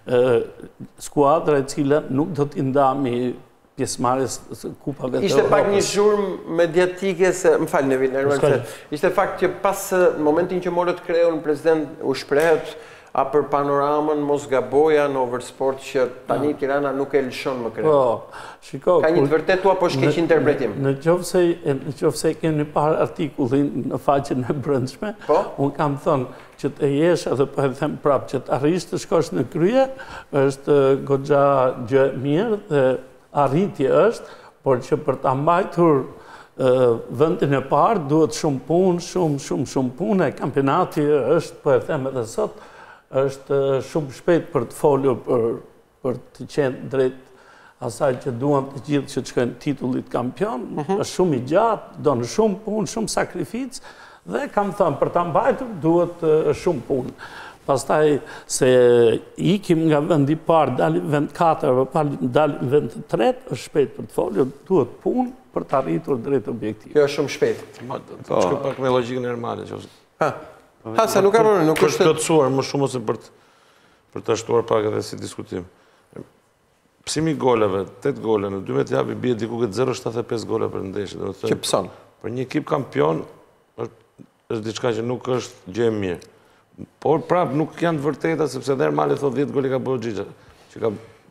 skuadra e cila nuk do t'i ndami pjesëmarrjes kupave të Evropës. Ishte pak një zhurmë mediatike se, më falë Nevin, ishte fakt që pas momentin që morët kreun, president u shprehet a për panoramën mos gaboja në Oversport që tani Tirana nuk e lëshon më kreun. Po, shiko... Ka një të vërtetu apo shkeq interpretim? Në qoftë se keni parë artikullin në faqen e brendshme, unë kam thënë që të jesh edhe po e them prapë që të arrish të shkosh në krye, është goxha gjë mirë dhe arritje është, por që për ta mbajtur vendin e parë duhet shumë punë, shumë punë, e kampionati është, po e them edhe sot, është shumë shpejt për të folur për të qenë drejt asaj që duam të gjithë që të shkojnë titullit kampion, është shumë i gjatë, do në shumë punë, shumë sakrificë, dhe kam thënë për ta mbajtur duhet shumë punë. Pastaj se ikim nga vendi parë, dalim vend 4, dalim vend 3, është shpejt për të folur, duhet punë për të arritur drejt objektiv. Kjo është shumë shpejt. Shkoj pak me logjikën normale. Se nuk ka rënë, nuk është... Për plotësuar më shumë ose për të ashtuar pak edhe si diskutim. Pësimi goleve, 8 gole, në 12 javë i bie diku këtë 0,75 gole për ndeshje. Që pëson? Për një ekip kampion, është diçka që nuk është gjë e mirë. Por prapë nuk janë të vërteta, sepse dhe Ermali thot 10 gole ka bërë Xhixha.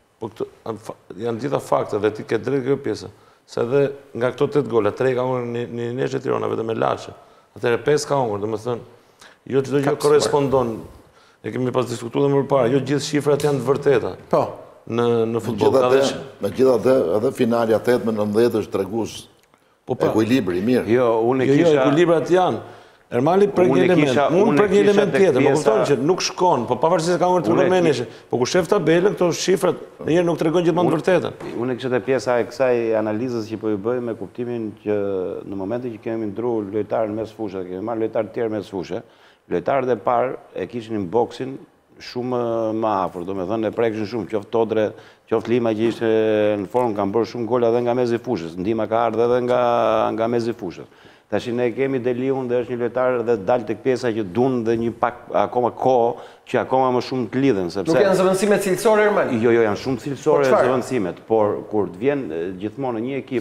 Janë gjitha fakte dhe ti ke drejt kjo pjesë. Se edhe nga këto 8 gole, 3 ka unë një ndeshje Tirana vetëm me Laçe. Atëherë 5 ka unë, domethënë jo çdo gjë korrespondon. Ne kemi pas diskutuar më parë, jo gjithë shifrat janë të vërteta. Po. Në futboll. Megjithatë, edhe finalja 8-19 është tregues ekuilibri mirë. Jo, unë kisha ekuilibrat janë. Ermali prek një element, unë prek një element tjetër, më kupton që nuk shkon, po pavarësisht se ka unë të përmenesh, po ku shef tabelën, këto shifrat ndonjëherë nuk tregojnë gjithmonë të vërtetën. Unë kisha te pjesa e kësaj analizës që po i bëj me kuptimin që në momentin që kemi ndruar lojtarën mes fushës, kemi marrë lojtarë të tjerë mes fushë, lojtarët e parë e kishin boksin shumë më afër, domethënë e prekshin shumë, qoftë Todre, qoftë Lima që ishte në formë, kanë bërë shumë gola edhe nga mezi fushës, ndihma ka ardhur edhe nga mezi fushës. Tash ne kemi Deliun dhe është një lojtar dhe dalë tek pjesa që duan dhe një pak akoma kohë që akoma më shumë të lidhen sepse nuk janë zëvendësime cilësore Ermali. Jo, janë shumë cilësore zëvendësimet, por kur të vjen gjithmonë në një ekip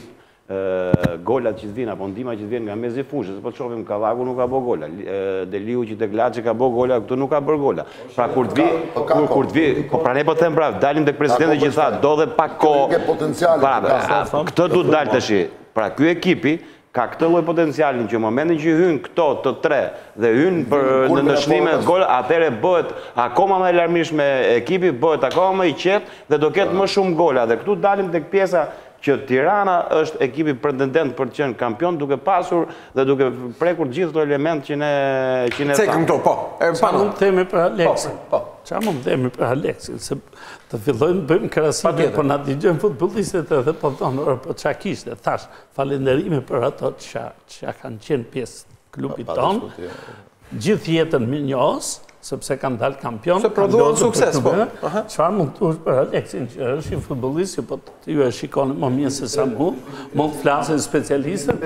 golat që të vinë, apo ndima që të vinë nga mezi fushës, po të shofim Kavaku nuk ka bo gola, Deliu që të glatë që ka bo gola, këtu nuk ka bërë gola. Pra kur të vi, po pra ne po them pra, dalim të presidenti që tha, do dhe pak ko, këtë du të dalë të shi, pra kjo ekipi, ka këtë lloj potencialin që në momentin që hynë këto të tre dhe hynë në nëshnime të gola, atëre bëhet akoma më larmish me ekipi, bëhet akoma më i qetë dhe do ketë më shumë gola. Dhe këtu dalim tek pjesa që Tirana është ekipi pretendent për të qenë kampion, duke pasur dhe duke prekur gjithë këto element që ne Cekëm këto, po. Qa mund të themi për Aleksin? Qa mund të themi për Aleksin? Se të fillojnë bëjmë krasime, po na dëgjojnë futbollistët edhe po thonë, po qa kishte? Thash, falenderime për ato që kanë qenë pjesë klubit tonë, gjithë jetën minjos, sepse kanë dalë kampion. Se prodhuan sukses, po. Çfarë mund të thuash për Aleksin, që është një futbollist, po ju e shikoni më mirë se sa mund të flasin specialistët,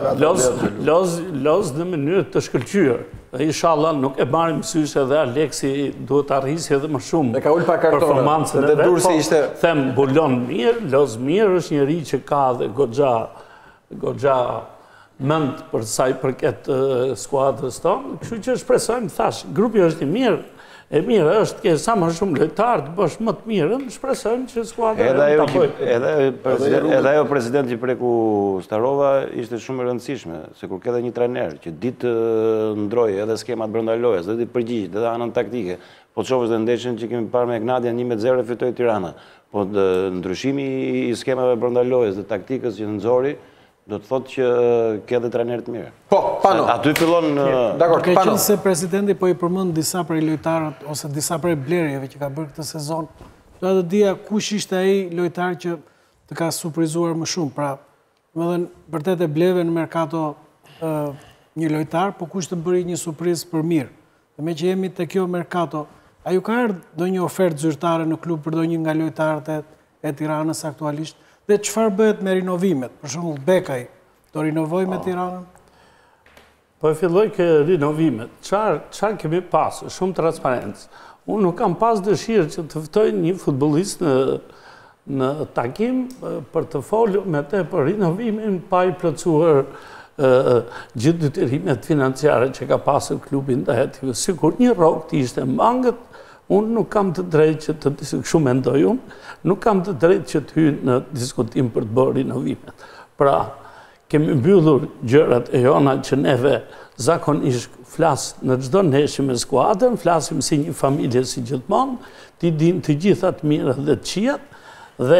los në mënyrë të shkëlqyer. Dhe inshallah nuk e marrim sysh edhe Aleksi duhet të arrisë edhe më shumë performancën e vet. Them bulon mirë, los mirë, është njëri që ka dhe goxha mënd për sa i përket skuadrës tonë, kështu që shpresojmë, thash, grupi është i mirë, e mirë është ke sa më shumë lojtarë të bësh më të mirën, shpresojmë që skuadra të bëjë. Edhe ajo president që preku Starova ishte shumë e rëndësishme, se kur kedhe një trener që ditë ndrojë edhe skemat brenda lojës, dhe ditë përgjigjit, edhe anën taktike, po të shofës dhe ndeshën që kemi parë me Gnadja 1-0 fitoi Tirana, po ndryshimi i skemave brenda lojës dhe taktikës që nëzori, do të thotë që ke dhe trener të mirë. Po, Pano. Aty fillon... Ke qenë se presidenti po i përmend disa prej lojtarët, ose disa prej blerjeve që ka bërë këtë sezon, do të dija kush ishte ai lojtar që të ka surprizuar më shumë. Pra, më dhe vërtet e bleve në merkato një lojtar, po kush të bëri një surprizë për mirë. Dhe me që jemi të kjo merkato, a ju ka ardhur do një ofertë zyrtare në klub për do një nga lojtarët e Tiranës aktualisht? Dhe qëfar bëhet me rinovimet? Për shembull Bekaj, do rinovoj me Tiranën? Po e filloj ke rinovimet. Çfarë kemi pasur? Shumë transparencë. Unë nuk kam pas dëshirë që të ftoj një futbollist në takim për të folur me te për rinovimin pa i plotësuar gjithë detyrimet financiare që ka pasur klubi ndaj atij. Sikur një rrok të ishte mangët, unë nuk kam të drejtë që të kështu mendoj unë, nuk kam të drejtë që të hyjë në diskutim për të bërë rinovimet. Pra, kemi mbyllur gjërat e jona që neve zakonisht flasë në çdo ndeshje me skuadrën, flasim si një familje si gjithmonë, ti din të gjitha të mirët dhe të këqijat, dhe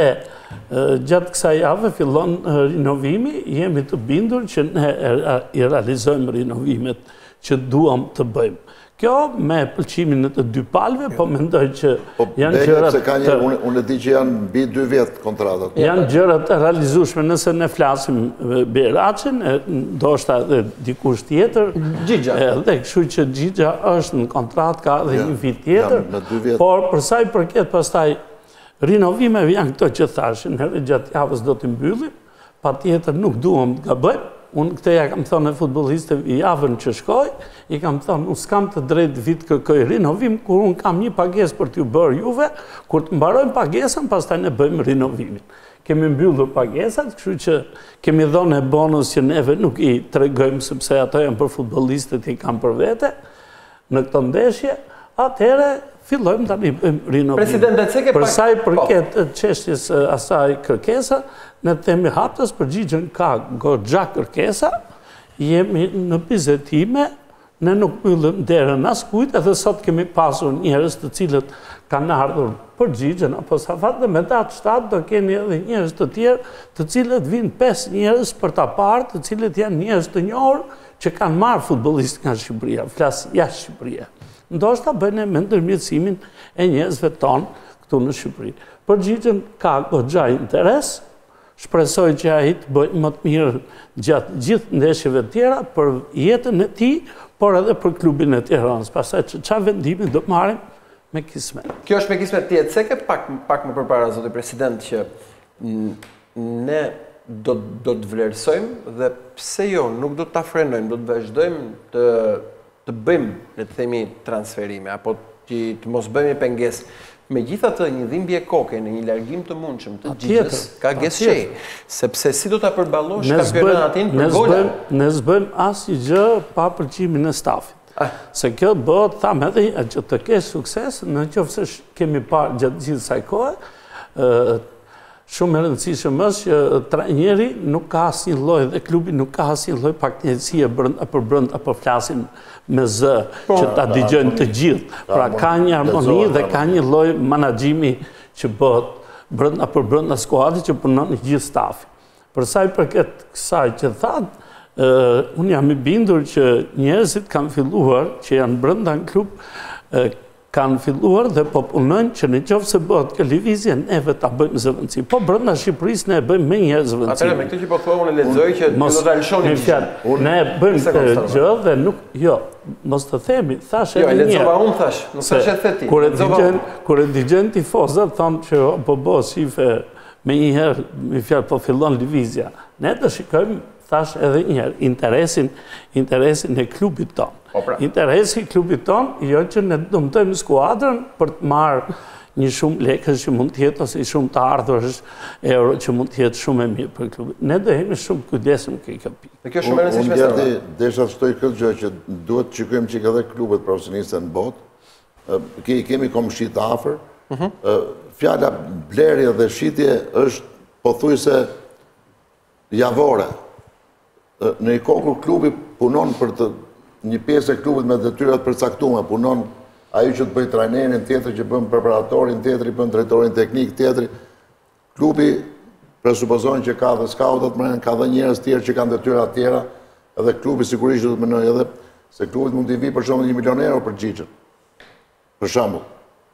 gjatë kësaj jave fillon rinovimi, jemi të bindur që ne i realizojmë rinovimet që duam të bëjmë. Kjo me pëlqimin në të dy palve, po mendoj që janë gjërat... Unë e di që janë mbi 2 vjetë kontratat. Janë gjërat të realizueshme nëse ne flasim Beraqin, ndoshta edhe dikush tjetër. Gjigja. Dhe kështu që Gjigja është në kontrat, ka edhe një vit tjetër. Por përsa i përket pastaj rinovimeve janë këto që thashin, edhe gjatë javës do të mbyllim, patjetër nuk duam të gabojmë. Unë këte ja kam thonë e futbollistëve i javën që shkoj, i kam thonë, unë s'kam të drejtë vit kërkoj rinovim, kur unë kam një pages për t'ju bërë juve, kur të mbarojmë pagesën, pastaj ne bëjmë rinovimin. Kemi mbyllur pagesat, kështu që kemi dhënë bonus që neve nuk i tregojmë, sepse ato janë për futbollistët i kam për vete, në këtë ndeshje, atëherë fillojmë tani bëjmë rinovimin. Për sa i përket çështjes asaj kërkesa, në themi haptës përgjigjen ka goxha kërkesa, jemi në bizetime, ne nuk mbyllim derën askujt, edhe sot kemi pasur njerëz të cilët kanë ardhur përgjigjen, apo sa fat dhe me datë 7 do keni edhe njerëz të tjerë, të cilët vinë 5 njerëz për ta parë, të cilët janë njerëz të njohur që kanë marrë futbollistë nga Shqipëria, flas jashtë Shqipëria. Ndoshta bëjnë me ndërmjetësimin e njerëzve tonë këtu në Shqipëri. Përgjigjen ka goxha interes. Shpresoj që ai të bëjë më të mirë gjatë gjithë ndeshjeve të tjera për jetën e tij, por edhe për klubin e Tiranës. Pastaj çfarë vendimi do marrim me kismet. Kjo është me kismet tjetë. Se ke pak më përpara, zoti president, që ne do të vlerësojmë dhe pse jo, nuk do të frenojmë, do të vazhdojmë të bëjmë, le të themi, transferime, apo të mos bëjmë pengesë. Megjithatë, një dhimbje koke në një largim të mundshëm të Xhixhës ka gesshej, sepse si do ta përballosh kampionatin për gola? Ne s'bëjmë asgjë pa përgjimin e stafit. Se kjo bëhet, thamë edhe që të kesh sukses, në qoftë se kemi parë gjatë gjithë kësaj kohe, shumë e rëndësishëm është që trajneri nuk ka asnjë lloj dhe klubi nuk ka asnjë lloj pakënaqësie për brenda apo flasin me zë që ta dëgjojnë të gjithë. Pra ka një harmoni dhe ka një lloj menaxhimi që bëhet brenda skuadrës që punon në gjithë stafi. Për sa i përket kësaj që thatë, unë jam i bindur që njerëzit kanë filluar që janë brenda në klub kanë filluar dhe po punojnë që në qoftë se bëhet kjo lëvizje neve ta bëjmë zëvendësi. Po brenda Shqipërisë ne e bëjmë me një zëvendësi. Atëherë me këtë që po thua unë lexoj që do ta lëshoni fjalë. Ne e bëjmë gjë dhe nuk mos të themi, thash edhe një. Jo, lexova unë thash, nuk thash e the ti. Kur e dëgjojnë tifozët thonë që po bëhet shife me një herë me fjalë po fillon lëvizja. Ne do shikojmë, thash edhe një herë, interesin e klubit tonë. Interesi i klubit tonë, jo që ne dëmtojmë skuadrën për të marrë një shumë lekësh që mund tjetë, ose shumë të ardhurësh euro që mund tjetë shumë e mirë për klubit. Ne do jemi shumë kujdesëm këtë kapit. Dhe kjo shumë e rëndësishme. Unë gjeti, desha të shtoj këtë gjë që duhet të qikojmë që edhe klubet profesioniste në botë, kemi komshit afër, fjala blerje dhe shitje është pothuajse javore. Në një kohë kur klubi punon për të një pjesë e klubit me detyrat përcaktuara, punon ai që të bëjë trajnerin, tjetër që bën preparatorin, tjetri bën drejtorin teknik, tjetri. Klubi presupozon që ka dhe skautat, ka dhe njerëz tjerë që kanë detyra të tjera, edhe klubi sigurisht do të mënoj edhe se klubit mund t'i vi për shembull 1 milion euro për Xhixhën. Për shembull.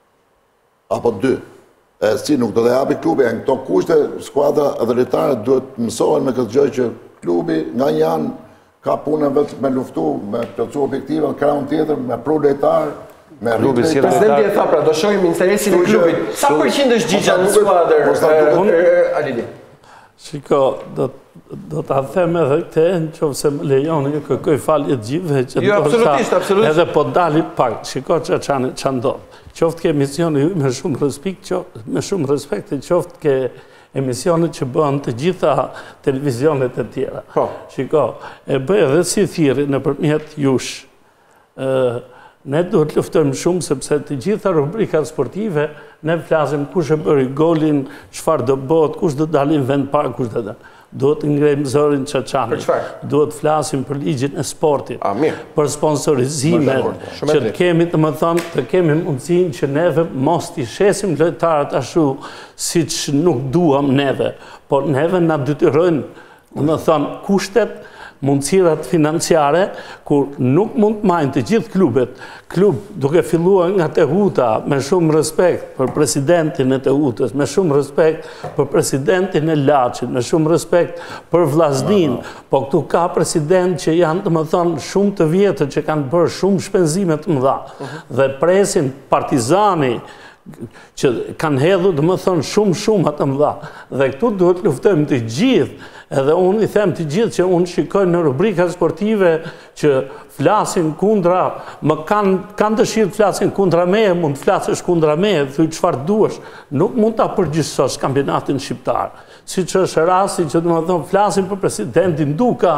Apo 2. Si nuk do të japi klubi, në këto kushte skuadra dhe lojtarët duhet mësohen me këtë gjë që klubi nga një anë ka punën vetë me luftu, me plotësu objektive, në krahun tjetër, me pru lojtar, me rritë lojtar. Presidenti e tha, pra, do shohim interesin e klubit. Sa përqind është Xhixha në skuadër, Alili? Shiko, do t'a them edhe këtë, në qoftë se më lejoni, kërkoj falje të gjithëve, që jo, absolutisht. Edhe po dali pak, shiko që ndodhë. Qoftë ke emisioni me shumë respekt, qoftë ke emisionet që bëhen të gjitha televizionet e tjera. Shiko, e bëj edhe si thirrje nëpërmjet jush. Ne duhet luftojmë shumë sepse të gjitha rubrikat sportive ne flasim kush e bëri golin, çfarë do bëhet, kush do dalin vend parë, kush do dalin. Duhet ngrejmë zërin Çaçanit. Duhet flasim për ligjin e sportit, për sponsorizimet, që të kemi të më thonë, të kemi mundësinë që neve mos t'i shesim lojtarët ashtu siç nuk duam neve, por neve na detyrojnë, të më thonë, kushtet, mundësirat financiare, kur nuk mund të majnë të gjithë klubet, klub duke filluar nga Tehuta, me shumë respekt për presidentin e Tehutës, me shumë respekt për presidentin e Laçit, me shumë respekt për Vllaznin, po këtu ka president që janë të më thonë shumë të vjetër, që kanë bërë shumë shpenzime të mëdha, dhe presin Partizani, që kanë hedhur të më thonë shumë atë mëdha, dhe këtu duhet luftojmë të gjithë. Edhe unë i them të gjithë që unë shikoj në rubrika sportive që flasin kundra, më kanë dëshirë të flasin kundra me, mund të flasësh kundra me, thuj çfarë duash, nuk mund ta përgjithësosh kampionatin shqiptar. Siç është rasti që domethënë flasin për presidentin Duka,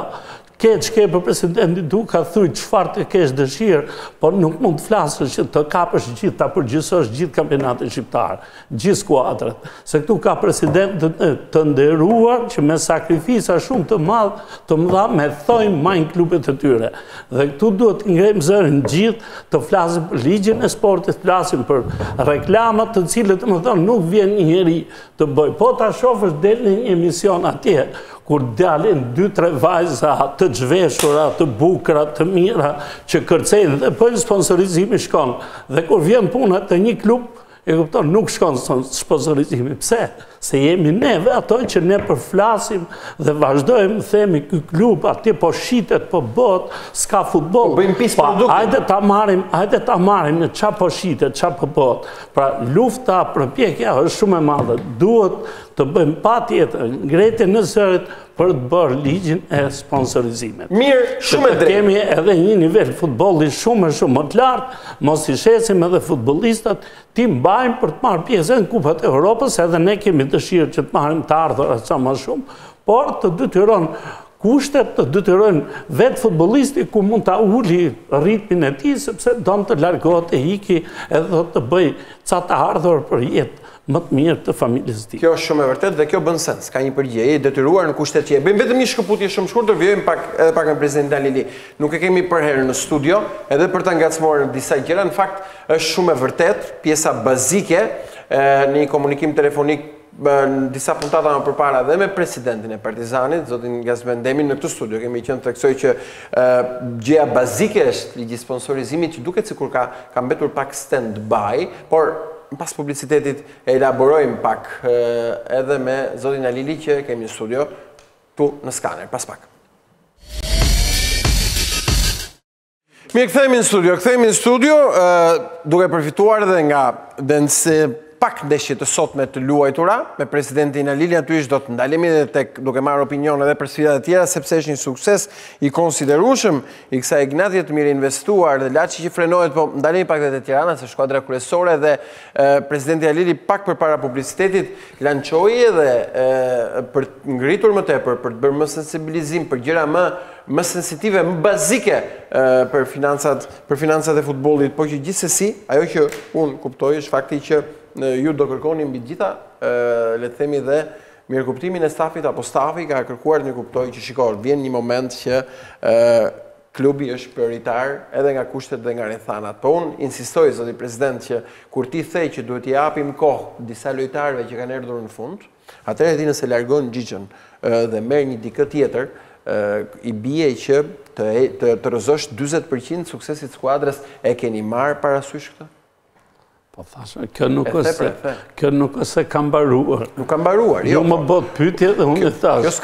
ke për presidentin Duka, thuj çfarë të kesh dëshirë, por nuk mund të flasësh që të kapësh gjithë, ta përgjithësosh gjithë kampionatin shqiptar, gjithë skuadrat. Se këtu ka president të nderuar që me sakrifisa shumë të mëdha me thojnë majnë klubet të tyre. Dhe këtu duhet ngrejmë zërin gjithë, të flasim për ligjin e sportit, flasim për reklamat të cilët më thonë nuk vjen një njeri të bëj. Po ta shofësh del në një emision atje, kur dalin 2-3 vajza të zhveshura, të bukura, të mira, që kërcejnë dhe për sponsorizimi shkon. Dhe kur vjen puna të një klub, e kupton, nuk shkon sponsorizimi. Pse? Se jemi neve ato që ne përflasim dhe vazhdojmë, themi ky klub, atje po shitet, po bot, s'ka futboll. Po bëjmë pis produkte. Hajde ta marrim në qa po shitet, qa po bot. Pra lufta, përpjekja është shumë e madhe. Duhet të bëjmë patjetër ngrejtje në zërit për të bërë ligjin e sponsorizimet. Mirë, shumë e drejtë. Kemi edhe një nivel futbolli shumë më të lartë, mos i shesim edhe futbollistat ti mbajmë për të marrë pjesë në Kupat e Europës, edhe ne kemi dëshirë që të marrim të ardhurat sa më shumë, por të detyron kushtet, të detyrojnë vetë futbollisti ku mund ta uli ritmin e tij, sepse don të largohet e iki edhe do të bëj ca të ardhur për jetë më të mirë të familjes tij. Kjo është shumë e vërtetë dhe kjo bën sens. Ka një përgjigje e detyruar në kushtet që e bëjmë. Vetëm një shkëputje shumë shkurtër, vijojmë pak në presidentin Alili. Nuk e kemi për herë në studio, edhe për ta ngacmuar disa gjëra. Në fakt është shumë e vërtetë, pjesa bazike në një komunikim telefonik në disa puntata më përpara dhe me presidentin e Partizanit, zotin Gazmendemin, në këtë studio kemi qenë të theksoj që gjëja bazike është ligji sponsorizimit, që duket sikur ka mbetur pak stand-by, por pas publicitetit e elaborojmë pak edhe me zotin Alili që kemi në studio tu në skaner, pas pak. Mirë, kthehemi në studio, duke përfituar edhe nga nëse pak ndeshje të sotme të luajtura, me presidentin Alili natyrisht do të ndalemi dhe tek duke marrë opinion edhe për sfidat e tjera, sepse është një sukses i konsiderueshëm i kësaj Ignatje të mirë investuar dhe laçi që frenohet, po ndalemi pak edhe te Tirana, se skuadra kryesore dhe presidenti Alili pak përpara publicitetit lançoi edhe për të ngritur më tepër, për të bërë më sensibilizim për gjëra më sensitive, më bazike për financat e futbollit, po që gjithsesi ajo që unë kuptoj është fakti që ju do kërkoni mbi gjitha, le të themi dhe mirëkuptimin e stafit apo stafi ka kërkuar një kuptoj që shikoj, vjen një moment që klubi është prioritar edhe nga kushtet dhe nga rrethanat. Po unë insistoj, zoti president, që kur ti the që duhet t'i japim kohë disa lojtarëve që kanë erdhur në fund, atëherë ti nëse largon Xhixhën dhe merr një dikë tjetër, i bie që të rrezosh 40% suksesit skuadrës, e keni marrë parasysh këtë? Po thashë, kjo nuk është se ka mbaruar. Nuk ka mbaruar, jo. Ju më bot pyetje dhe unë thash,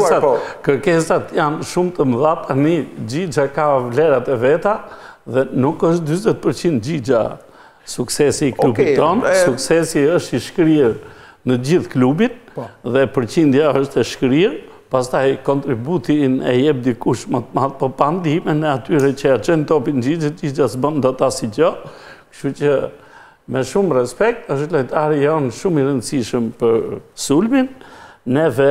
kërkesat janë shumë të mëdha, tani Xhixha ka vlerat e veta dhe nuk është 40% Xhixha suksesi i klubit tonë, suksesi është i shkrirë në gjithë klubin dhe përqindja është e shkrirë, pastaj kontributin e jep dikush më të madh, po pa ndihmën e atyre që ja çën topin Xhixha s'bën dot asgjë, kështu që me shumë respekt, është lojtari jonë shumë i rëndësishëm për sulmin. Neve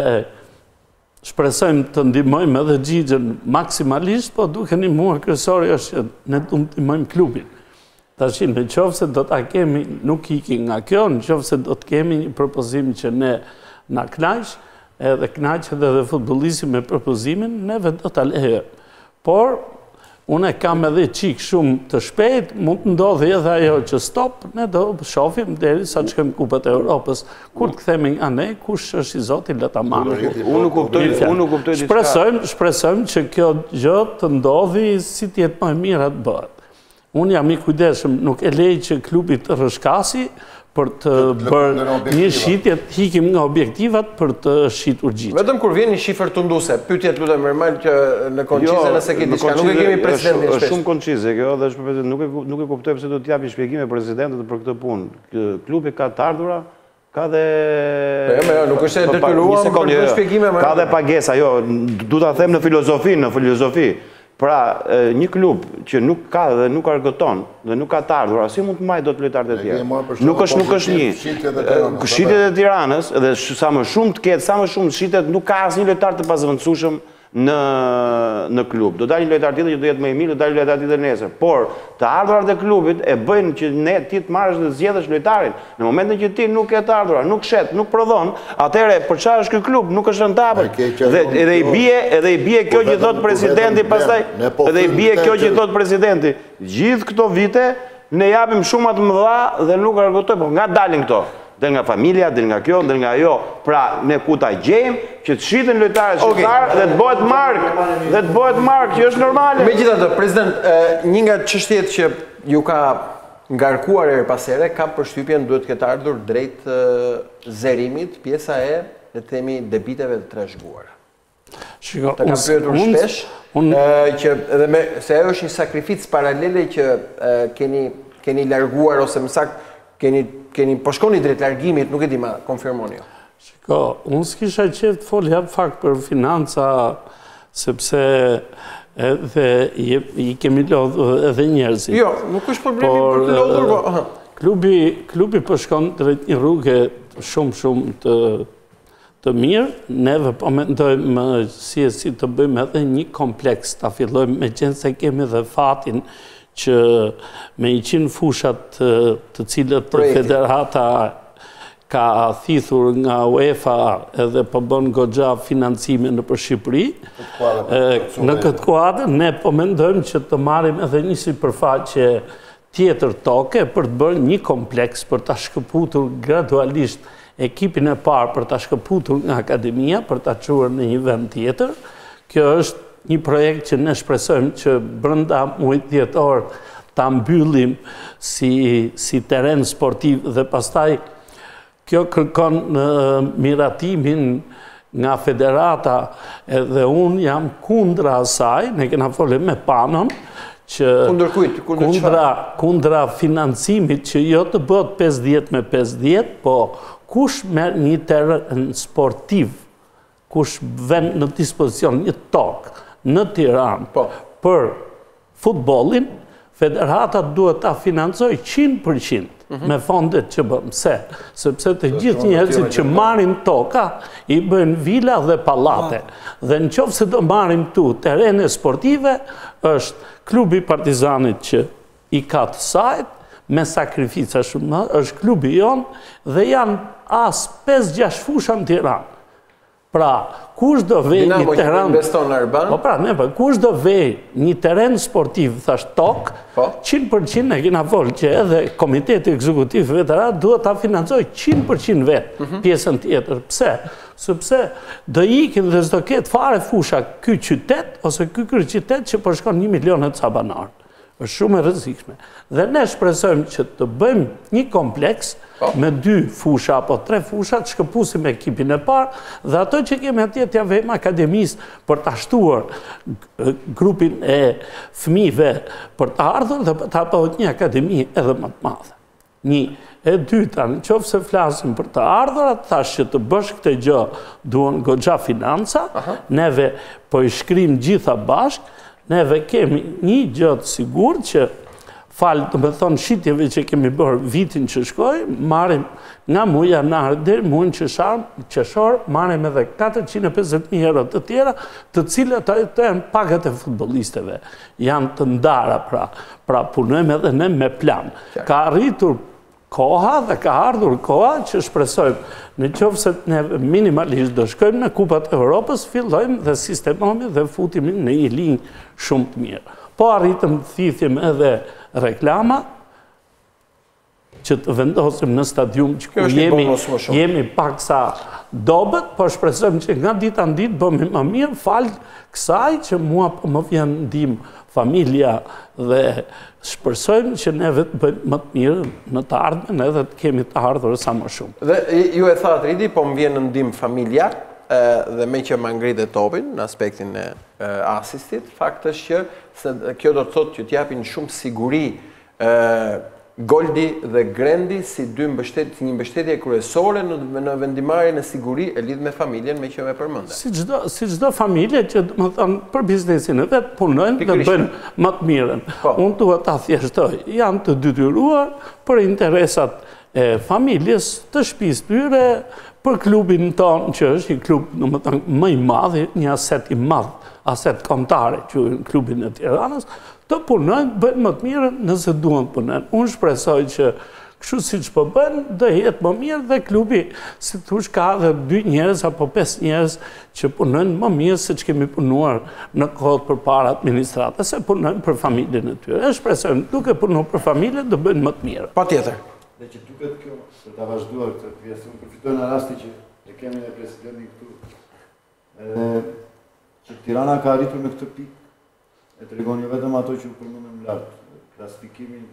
shpresojmë të ndihmojmë edhe Xhixhën maksimalisht, po duke ndihmuar kryesori është që ne do të ndihmojmë klubin. Tash në qoftë se do ta kemi, nuk iki nga kjo, në qoftë se do të kemi një propozim që ne na kënaq, edhe kënaqet edhe futbollisti me propozimin, neve do ta lejojmë. Por unë kam edhe qik shumë të shpejt, mund të ndodhi edhe ajo që stop, ne do shohim deri sa të shkojmë Kupën e Europës. Kur të kthehemi nga ne, kush është i Zoti le ta marrë. Unë nuk kuptoj diçka. Shpresojmë që kjo gjë të ndodhi si të jetë më e mira të bëhet. Unë jam i kujdesshëm, nuk e lej që klubi të rrëshkasi për të bërë një shitje, të hikim nga objektivat për të shitur Xhixhën. Vetëm kur vjen një shifër tunduese, pyetjet lutem normal që në koncize nëse ke diçka, nuk e kemi presidentin shpesh. Është shumë koncize kjo dhe është nuk e kuptoj pse do të japi shpjegime presidentit për këtë punë. Klubi ka të ardhura, ka dhe nuk është e detyruar për të shpjegime. Ka dhe pagesa, jo, du ta them në filozofi. Pra, një klub që nuk ka dhe nuk argëton dhe nuk ka të ardhur, si mund të majtë do të lojtarët e tjerë? Nuk është një. Shitjet e Tiranës, dhe sa më shumë të ketë, sa më shumë shitjet, nuk ka asnjë lojtar të pazëvendësueshëm në klub. Do dalë një lojtar tjetër që do jetë më i mirë, do dalë një lojtar tjetër nesër. Por të ardhurat e klubit e bëjnë që ne ti të marrësh dhe zgjedhësh lojtarin. Në momentin që ti nuk ke të ardhurat, nuk shet, nuk prodhon, atëherë për çfarë është ky klub? Nuk është rentabël. Dhe edhe i bie kjo që thot presidenti pastaj, edhe i bie kjo që thot presidenti. Gjithë këto vite ne japim shumë të mëdha dhe nuk argëtojmë, por nga dalin këto. Dhe nga familja, dhe nga kjo, dhe nga jo. Pra, ne ku ta gjejmë që të shiten lojtarët shqiptar dhe të bëhet mark, që është normale. Megjithatë, president, një nga çështjet që ju ka ngarkuar her pas here, kam përshtypjen duhet të ketë ardhur drejt zerimit pjesa e, le të themi, debiteve të trashëguara. Shiko, të kam pyetur shpesh, që edhe se ajo është një sakrificë paralele që keni larguar ose më saktë keni po shkoni drejt largimit, nuk e di ma konfirmoni jo. Shiko, unë s'kisha qef të folja fakt për financa, sepse edhe i kemi lodhur edhe njerëzit. Jo, nuk është problemi për të lodhur, po... Klubi po shkon drejt një rrugë shumë të mirë, neve po mendojmë si të bëjmë edhe një kompleks, ta fillojmë me qenë se kemi dhe fatin që me 100 fushat të cilët federata ka thithur nga UEFA edhe po bën goxha financime në për Shqipëri. Në këtë kuadër, ne po mendojmë që të marrim edhe një sipërfaqe tjetër toke për të bërë një kompleks për të shkëputur gradualisht ekipin e parë për të shkëputur nga akademia, për të quar në një vend tjetër. Kjo është një projekt që ne shpresojmë që brenda muajit dhjetor ta mbyllim si teren sportiv dhe pastaj kjo kërkon miratimin nga federata edhe unë jam kundra asaj, ne kena folur me Panon, kundra financimit që jo të bëhet 50 me 50, po kush merr një teren sportiv, kush vend në dispozicion një tokë në Tiranë për futbollin, federata duhet ta financojë 100%. Me fondet që bëm, sepse të gjithë njerëzit që marrin toka, i bëjnë vila dhe pallate. Dhe në qoftë se do marrim tu terene sportive, është klubi Partizanit që i ka të sajt, me sakrifica shumë, është klubi jonë dhe janë as 5-6 fusha në Tiranë. Pra, kush do vej një teren... kush do vej një teren sportiv, thash tok, 100% e kina folë që edhe Komiteti Ekzekutiv Veteran duhet ta financoj 100% vetë pjesën tjetër. Pse? Sepse do ikin dhe s'do ketë fare fusha ky qytet, ose ky qytet që përshkon 1 milion e ca banarë. është shumë e rrezikshme. Dhe ne shpresojmë që të bëjmë një kompleks me 2 fusha apo 3 fusha, të shkëpusim ekipin e parë, dhe ato që kemi atje t'ja vejmë akademisë për të ashtuar grupin e fëmijëve për të ardhur dhe për të bëhet një akademi edhe më të madhe. Një. E dyta, në qoftë se flasim për të ardhurat, thash që të bësh këtë gjë duan goxha financa, neve po i shkrim gjitha bashk, neve kemi një gjë të sigurt që falë të me thonë shitjeve që kemi bërë vitin që shkoj, marim nga muaj janar deri muajin qershor, marim edhe 450.000 euro të tjera, të cilët ato janë pagat e futbollistëve. Janë të ndara pra punojmë edhe ne me plan. Ka arritur koha dhe ka ardhur koha që shpresojmë në qoftë se ne minimalisht do shkojmë në Kupat e Europës, fillojmë dhe sistemomi dhe futimi në një linjë shumë të mirë. Po arritëm të thithim edhe reklama, që të vendosim në stadium që ku jemi paksa dobët, po shpresojmë që nga dita në ditë bëmi më mirë, falë kësaj që mua po më vjen ndihmë familja dhe shpresojmë që ne vetë bëjmë më të mirë në të ardhmen edhe të kemi të ardhur sa më shumë. Dhe ju e thatë Ridi, po më vjen në ndihmë familja dhe me që më ngritë topin në aspektin e asistit, fakt është që kjo do të thotë që t'japin shumë siguri Goldi dhe Grendi si një mbështetje kryesore në vendimarrjen e siguri e lidhur me familjen me që me përmendë. Si çdo familje që do të thonë për biznesin e vet punojnë dhe bëjnë më të mirën. Unë duhet ta thjeshtoj, janë të detyruar për interesat e familjes, të shtëpisë tyre, për klubin tonë që është një klub domethënë më i madh, një aset i madh, aset kombëtare që klubin e Tiranës, të punojnë, bëjnë më të mirën nëse duan të punojnë. Unë shpresoj që kështu siç po bën, do jetë më mirë dhe klubi, si thosh, ka edhe 2 njerëz apo 5 njerëz që punojnë më mirë se që kemi punuar në kohët përpara administratës, se punojnë për familjen e tyre. E shpresojmë, duke punuar për familjen, do bëjnë më të mirë. Patjetër. Dhe që duket kjo, për ta vazhduar këtë pjesë, unë përfitoj në rasti që e kemi në presidentin këtu, që Tirana ka arritur me këtë pikë, e të regoni vetëm ato që u përmendëm lartë, klasifikimin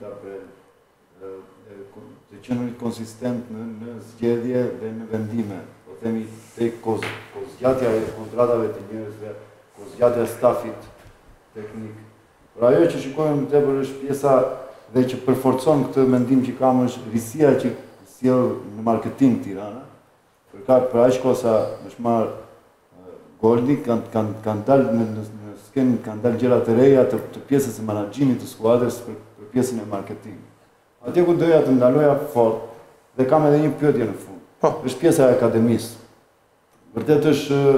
të qenurit konsistent në zgjedhje dhe në vendime, po themi të kozgjatja e kontratave të njerëzve, kozgjatja e stafit teknik. Por ajo që shikojmë më tepër është pjesa dhe që përforcon këtë mendim që kam është risia që sjell në marketing Tirana, Për aq kosa është marrë Goldi, kanë dalë në skenë, kanë dalë gjëra të reja të pjesës e menaxhimit të skuadrës për pjesën e marketingit. Atje ku doja të ndaloja fort, dhe kam edhe një pyetje në fund. Është pjesa e akademisë. Vërtet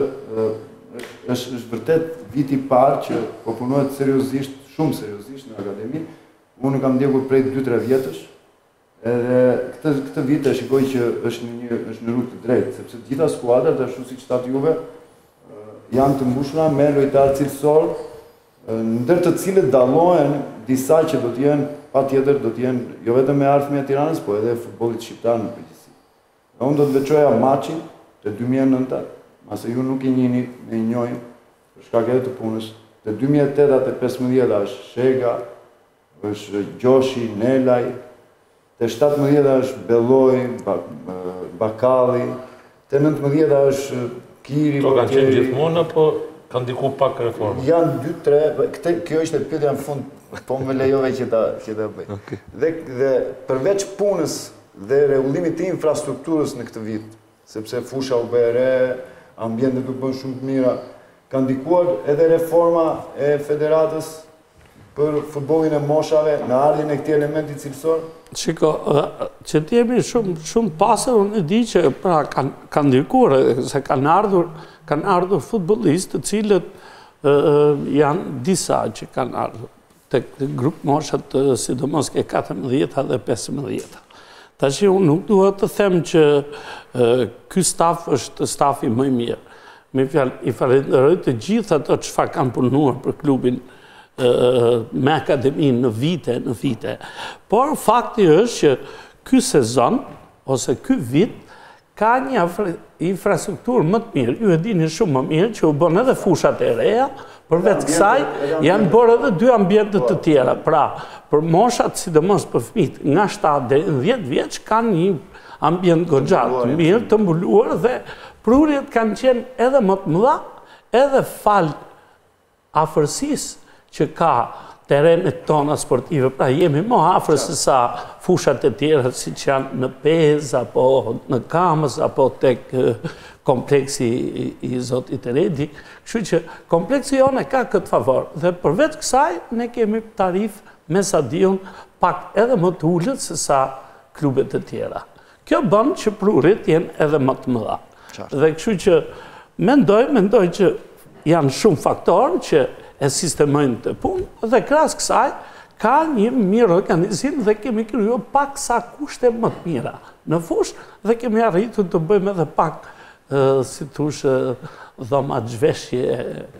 është vërtet viti i parë që po punohet seriozisht, shumë seriozisht në akademi. Unë kam ndjekur prej 2-3 vjetësh. Edhe këtë vit e shikoj që është në rrugë të drejtë, sepse gjitha skuadrat, ashtu siç thatë juve, janë të mbushura me lojtarë cilësor, ndër të cilët dallohen disa që do të jenë, patjetër do të jenë jo vetëm me ardhmja e Tiranës, po edhe futbollit shqiptar në përgjithësi. Dhe unë do të veçoja maçin të 2009, mase ju nuk i njihni me i njohim për shkak edhe të punës. Të 2008 të 15 është Shega, është Gjoshi, Nelaj, të 17 është Belloj, Bakalli, të 19 është Kiri. To kanë qenë gjithmonë, apo kanë diku pak reformë? Janë 2-3, kjo ishte pyetja në fund, po më lejove që ta bëj. Dhe përveç punës dhe rregullimit të infrastrukturës në këtë vit, sepse fusha u bë re, ambientet u bën shumë të mira, ka ndikuar edhe reforma e federatës për futbollin e moshave në ardhjën e këtij elementi cilësor? Shiko, që t'jemi shumë pasër, unë e di që pra kanë ndikuar, se kanë ardhur futbollistë të cilët janë disa që kanë ardhur të grupë moshat sidomos ke 14 dhe 15. Ta që unë nuk duhet të them që ky staf është stafi më i mirë. Me fjalë, i falenderoj të gjithë ato çfarë kanë punuar për klubin me akademinë në vite. Por fakti është që ky sezon, ose ky vit, ka një infrastrukturë më të mirë. Ju e dini shumë më mirë që u bën edhe fushat e reja, përveç kësaj janë bërë edhe 2 ambiente të tjera. Pra, për moshat, sidomos për fëmijët nga 7 deri në 10 vjeç, kanë një ambient goxha të mirë, të mbuluar, dhe prurjet kanë qenë edhe më të mëdha, edhe fal afërsisë që ka terenet tona sportive, pra jemi më afër se sa fushat e tjera si që janë në Pez, apo në Kamës, apo tek kompleksi i Zotit Eredi. Kështu që kompleksi jonë ka këtë favor. Dhe përveç kësaj, ne kemi tarif me stadion pak edhe më të ullët se sa klubet e tjera. Kjo bën që prurjet jenë edhe më të mëdha. Dhe kështu që mendoj që janë shumë faktorë që e sistemojnë të punë, dhe krahas kësaj ka një mirë organizim dhe kemi krijuar pak sa kushte më të mira në fushë, dhe kemi arritur të bëjmë edhe pak, si thosh, dhoma zhveshje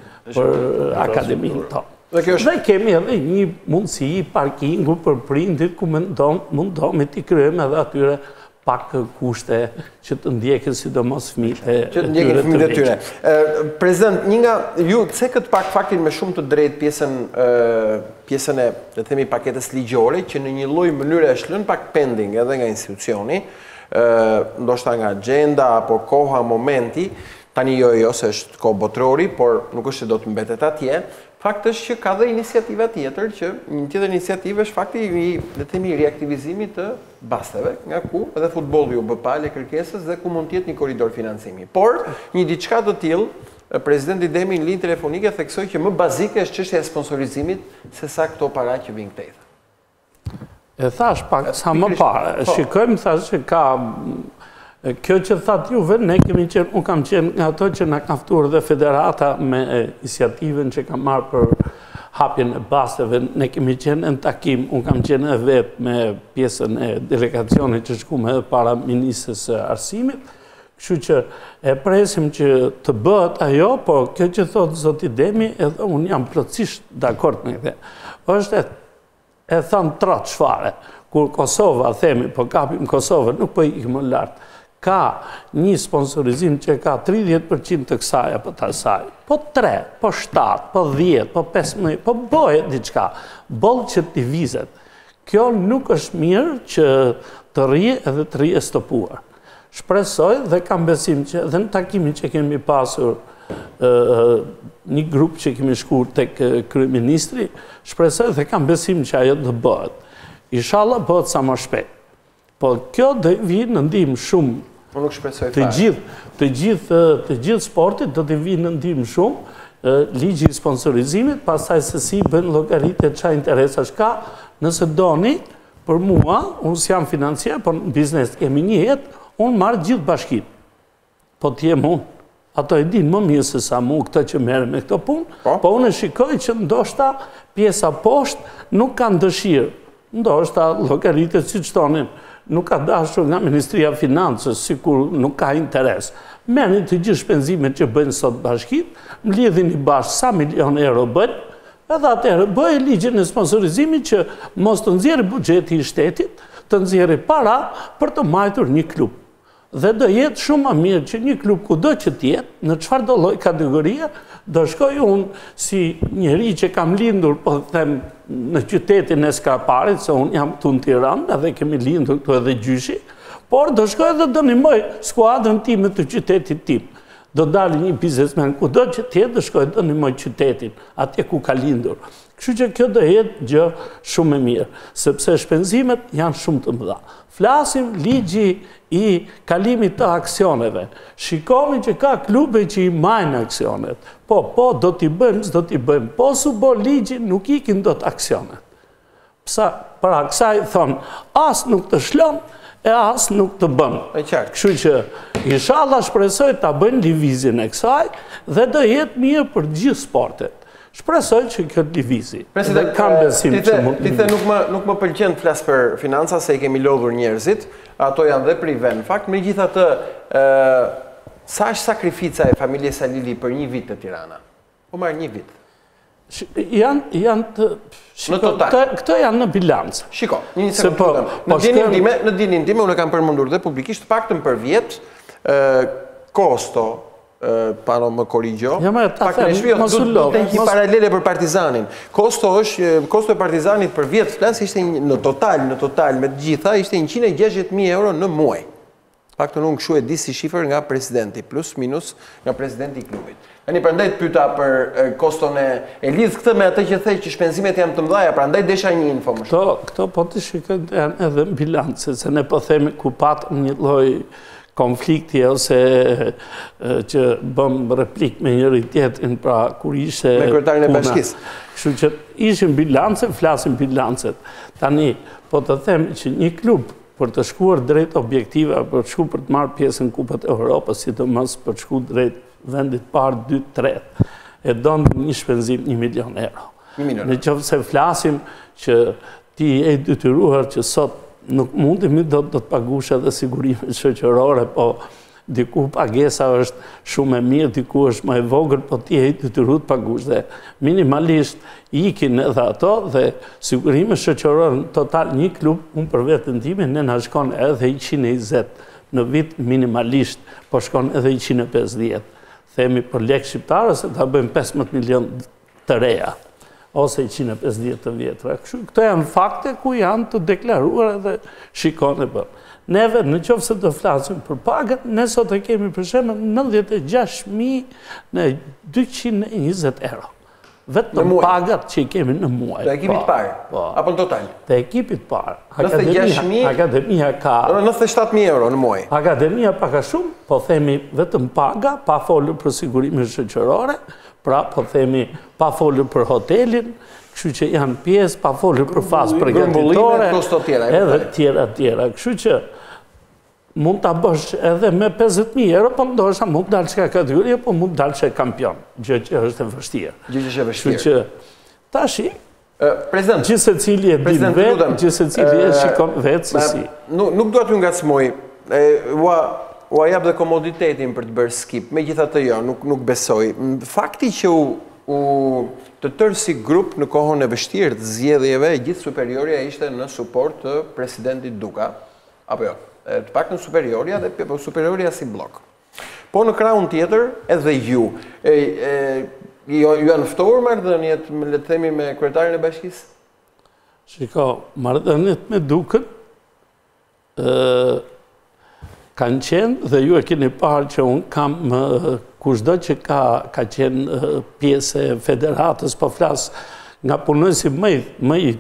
për akademinë tonë. Dhe kemi edhe një mundësi parkingu për prindit ku mundohemi t'i kryejmë edhe atyre pak kushte që të ndjekin sidomos fëmijët e tyre. Prezident, një nga ju se këtë pak faktin me shumë të drejtë pjesën e, le të themi, paketës ligjore, që në një lloj mënyre është lënë pak pending edhe nga institucioni, ndoshta nga agenda apo koha, momenti, tani jo se është kohë botrori, por nuk është se do të mbetet atje. Fakti është që ka dhe iniciativa tjetër, që një tjetër iniciativë është fakti le të themi reaktivizimit të basteve, nga ku edhe futbolli u bë palë kërkesës dhe ku mund të jetë një korridor financimi. Por një diçka të tillë, presidenti Demi në linjë telefonike theksoi që më bazike është çështja e sponsorizimit se sa këto para që vijnë këtej. E thash pak sa më parë, shikojmë thash që ka kjo që thatë juve, unë kam qenë nga ato që nga kaftuar dhe federata me iniciativën që kam marrë për hapjen e basteve, ne kemi qenë në takim, unë kam qenë e vetë me pjesën e delegacionit që shkume edhe para Ministrës së Arsimit, kështu që e presim që të bëhet ajo, por kjo që thotë zoti Demi, edhe unë jam plotësisht dakord me këtë. Është e thënë trat çfarë, kur Kosova, themi, po kapim Kosovën, nuk po ikim më lart. Ka një sponsorizim që ka 30% të kësaj apo të asaj, po 3, po 7, po 10, po 15, po bëhet diçka, boll që t'i vizet. Kjo nuk është mirë që të rrije edhe të rrije stopuar. Shpresoj dhe kam besim që edhe në takimin që kemi pasur një grup që kemi shkuar tek kryeministri, shpresoj dhe kam besim që ajo do bëhet. Inshallah bëhet sa më shpejt. Po kjo do vi në ndihmë shumë Unë nuk shpresoj fare. Të gjithë sportit do të vinë në ndihmë shumë, ligji i sponsorizimit, pastaj se si bën llogaritë çfarë interesash ka, nëse doni, për mua, unë s'jam financier, por në biznes kemi një jetë, unë marrë gjithë bashkit. Po t'jem unë. Ato e din më mirë se sa mu këtë që merë me këto punë, po unë e shikoj që ndoshta pjesa poshtë nuk kanë dëshirë. Ndoshta llogaritët si që tonin, nuk ka dashur nga Ministria Financës, sikur nuk ka interes. Merrin të gjithë shpenzimet që bëjnë sot bashkit, mlidhin i bashkë sa milion euro bëjnë, edhe atëherë bëjë ligjin e sponsorizimit që mos të nxjerrë buxheti i shtetit, të nxjerrë para për të mbajtur një klub. Dhe do jetë shumë më mirë që një klub kudo që tjetë, në çfarë do lloj kategorie, do shkoj unë si njeri që kam lindur, po them, në qytetin e Skarparit, se unë jam këtu në Tiranë, edhe kemi lindur këtu edhe gjyshi, por do shkoj edhe do nimoj skuadrën time të qytetit tim. Do dali një biznesmen kudo që tjetë, do shkoj do nimoj qytetin, atje ku ka lindur. Kështu që kjo do jetë gjë shumë e mirë, sepse shpenzimet janë shumë të mëdha. Flasim ligji i kalimit të aksioneve. Shikomi që ka klube që i majnë aksionet. Po, do t'i bëjmë, s'do t'i bëjmë. Po, su bo ligji, nuk ikin do t'aksionet. Pra kësaj thonë, as nuk të shlon, e as nuk të bën. Kështu që, inshallah shpresoj t'a bëjnë divizin e kësaj, dhe do jetë mirë për gjithë sportet. Shpresoj që kjo të divizi. President, ti nuk më pëlqen të flas për financa, se i kemi lodhur njerëzit, ato janë dhe prive në fakt, megjithatë, sa është sakrifica e familjes Salili për një vit të Tirana? Po marrë një vit. Këto janë në bilancë. Shiko, një sekundë. Në dinin time, unë e kam përmendur dhe publikisht, paktën për vjet, kosto, pano më korigjo, pak në shpio, du të një paralele për Partizanin. Kosto e Partizanit për vjetë flas ishte në total, me të gjitha, ishte 160.000 euro në muaj. Pak të nuk shu e di si shifër nga presidenti, plus minus nga presidenti i klubit. Një prandaj të pyta për koston e lidh këtë me atë që thej që shpenzimet janë të mëdhaja, prandaj desha një info më shumë. Këto po të shikojnë janë edhe në bilancë, se ne po themi ku patëm një lloj konflikti ose që bëm replik me njëri tjetrin, pra kur ishe me kryetarin e bashkisë. Kështu që ishin bilance, flasim bilancet. Tani, po të themi që një klub për të shkuar drejt objektive, për të shkuar për të marrë pjesën në Kupën e Evropës, sidomos për të shkuar drejt vendit parë 2-3, e donë një shpenzim 1 milion euro. Në qoftë se flasim që ti e detyruar që sot nuk mundemi do të pagush edhe sigurimet shoqërore, po diku pagesa është shumë e mirë, diku është më e vogël, po ti e detyruar të pagush dhe minimalisht ikin edhe ato dhe sigurimet shoqërore në total një klub, unë për vetën time, ne na shkon edhe 120 në vit minimalisht, po shkon edhe 150. Themi për lek shqiptarë, se ta bëjmë 15 milion të reja, ose 150 të vjetra. Këto janë fakte ku janë të deklaruar dhe shikon e bërë. Neve, në qoftë se të flasim për pagët, ne sot e kemi për shemë 96.220 euro. Vetëm pagat që i kemi në muaj. Të ekipit parë? Apo në total? Të ekipit parë. 96.000? Akademia ka 97.000 euro në muaj. Akademia paka shumë, po themi vetëm paga, pa folur për sigurimin shoqërore, pra po themi pa folur për hotelin, kështu që janë pjesë, pa folur për fazë përgatitore, edhe tjera. Kështu që mund të bësh edhe me 50.000 euro, po ndoshta mund të dalë që ka kategorie, po mund të dalë që kampion, gjë që është e vështirë. Gjë që është e vështirë. Kështu që tashi, Prezident, gjithse cili e din vetë, gjithse cili e shikon vetë se si. Nuk duhet ju ngacmoj, ua jap dhe komoditetin për të bërë skip, me gjitha të jo, nuk besoj. Fakti që të tërë si grup në kohën e vështirë të zgjedhjeve, gjithë superiorja ishte në suport të presidentit Duka, apo jo? Të pak në superioria dhe superioria si blok. Po në krahun tjetër, edhe ju janë ftohur marrëdhëniet, le të themi, me kryetarin e bashkisë? Shiko, marrëdhëniet me Dukën kanë qenë dhe ju e keni parë që unë kam kushdo që ka qenë pjesë e federatës, po flas nga punësi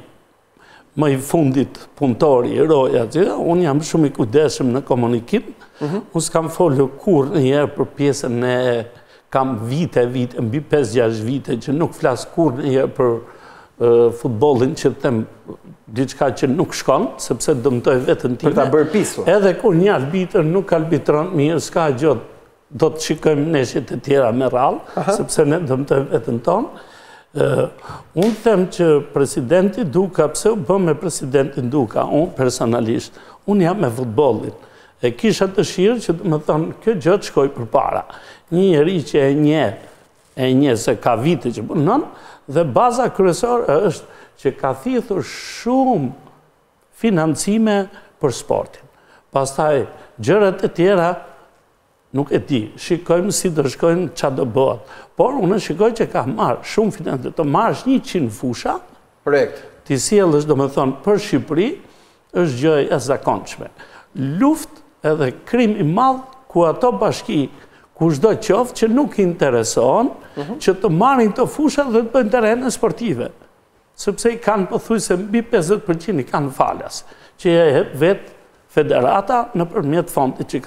më i fundit punëtori, roja, unë jam shumë i kujdesshëm në komunikim, Unë s'kam folur kur në njerë për pjesën e kam vite, mbi 5-6 vite, që nuk flasë kur në njerë për futbolin që të them diçka që nuk shkon, sepse dëmtoj vetën time. Për ta bërë pisu. Edhe kur një arbitër nuk arbitron mirë, s'ka gjot, do të shikojmë neshjet e tjera me rallë, sepse ne dëmtojmë vetën tonë. Unë them që presidenti Duka, pse u bëm me presidentin Duka, unë personalisht, unë jam me futbolin. E kisha dëshirë që të më thonë, kjo gjë të shkoj për para. Një njeri që e nje se ka vite që punon, dhe baza kryesore është që ka thithur shumë financime për sportin. Pastaj, gjërat e tjera, nuk e di, shikojmë si do shkojnë qa do bëhet. Por, unë shikoj që ka marrë shumë financime, të marrësh 100 fusha, projekt. Ti sjellësh, do me thonë, për Shqipëri, është gjë e zakonshme. Luft edhe krim i madh, ku ato bashki, ku çdo qoftë që nuk intereson, që të marrin të fusha dhe të bëjnë terrene sportive. Sepse i kanë pothuajse mbi 50% i kanë falas, që e jep vetë federata nëpërmjet fondit që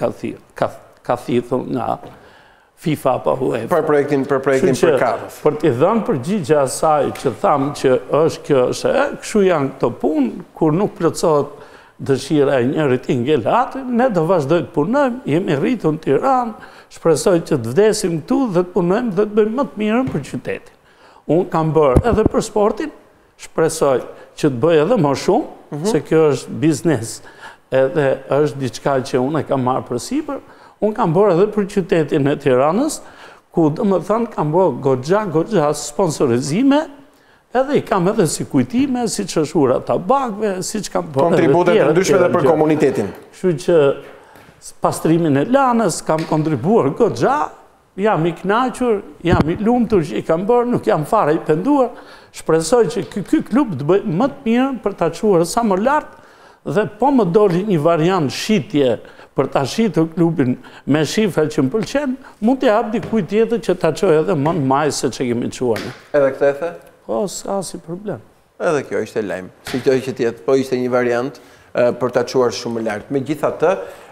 ka thithur nga FIFA apo UEFA. Për projektin për katës. Për t'i dhënë përgjigje asaj që thamë që është kjo, kështu janë këto punë, kur nuk plotësohet dëshira e njërit i ngel atë, ne do vazhdoj të punojmë, jemi rritur në Tiranë, shpresoj që të vdesim këtu dhe të punojmë dhe të bëjmë më të mirën për qytetin. Unë kam bërë edhe për sportin, shpresoj që të bëj edhe më shumë, se kjo është biznes edhe është diçka që unë e kam marrë për sipër. Unë kam bërë edhe për qytetin e Tiranës, ku dhe më thënë kam bërë goxha sponsorizime, edhe i kam edhe si kujtime, si që është ura tabakve, si që kam bërë kontributet të ndryshme dhe për komunitetin. Kështu që pastrimin e lanës, kam kontribuar goxha, jam i knaqur, jam i lumtur që i kam bërë, nuk jam fare i penduar, shpresoj që ky klub të bëjë më të mirë për ta çuar sa më lart, dhe po më doli një variant shitje për ta shitur klubin me shifra që më pëlqen, mund të jap dikujt tjetër që ta çojë edhe më në maj se që kemi çuar ne. Edhe këtë e the? Po, s'ka si problem. Edhe kjo ishte lajm. Si kjo që tjetë, po ishte një variant për ta çuar shumë lartë. Megjithatë,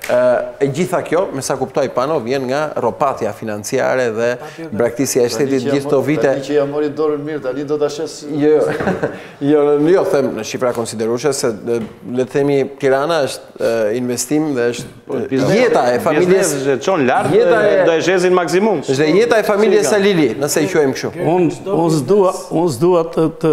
e gjitha kjo, me sa kuptoj Pano, vjen nga ropatja financiare dhe braktisja e shtetit gjithë këto vite. Tani që ja mori dorën mirë, tani do ta shes. Jo, them në shifra konsiderueshme se le të themi Tirana është investim dhe është jeta e familjes që çon lart do e shesin maksimum. Është jeta e familjes Salili, nëse i quajmë kështu. Unë s'dua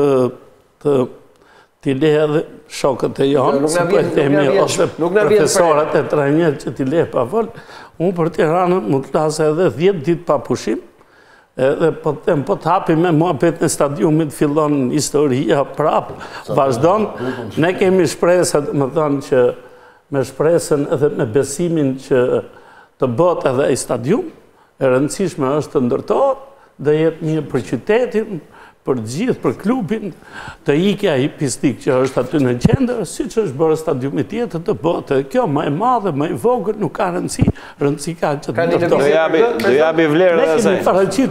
të t'i lehe dhe shokët e jonë, si po e temi, ose profesorat e trajner që t'i lehe pa vol, unë për Tiranën më të lasë edhe 10 ditë pa pushim, edhe po të hapi me muhabet në stadiumit, fillon historia prapë, vazhdon, ne kemi shpresat, më thonë që me shpresën edhe me besimin që të bot edhe i stadium, e rëndësishme është të ndërtohet, dhe jetë një për qytetin, për gjithë, për klubin, të ikja i pistik që është aty në qendër, si që është bërë stadiumi tjetër të botë. Kjo më e madhe, më e vogël, nuk ka rëndësi ka që të ndërtohet. Do jabi vlerë dhe asaj.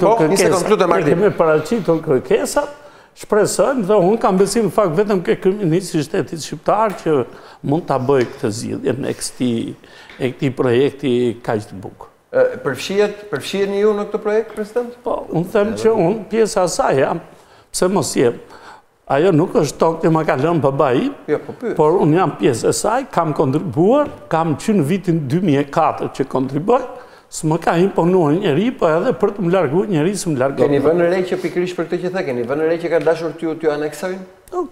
Ne kemi paraqitur kërkesat, shpresojmë dhe unë kam besim fakt vetëm ke kryeministri i shtetit shqiptar që mund ta bëjë këtë zgjidhje e këtij projekti kaq të bukur. Përfshiheni ju në këtë projekt, president? Po, unë them që unë pjesa asaj jam, pse mos jem. Ajo nuk është tokë që ma ka lënë babai, por unë jam pjesë e saj, kam kontribuar, kam që në vitin 2004 që kontribuaj, s'më ka imponuar njeri, po edhe për të më largu njeri, s'më largu. Keni vënë re që pikërisht për këtë që the, keni vënë re që ka dashur t'ju aneksojnë?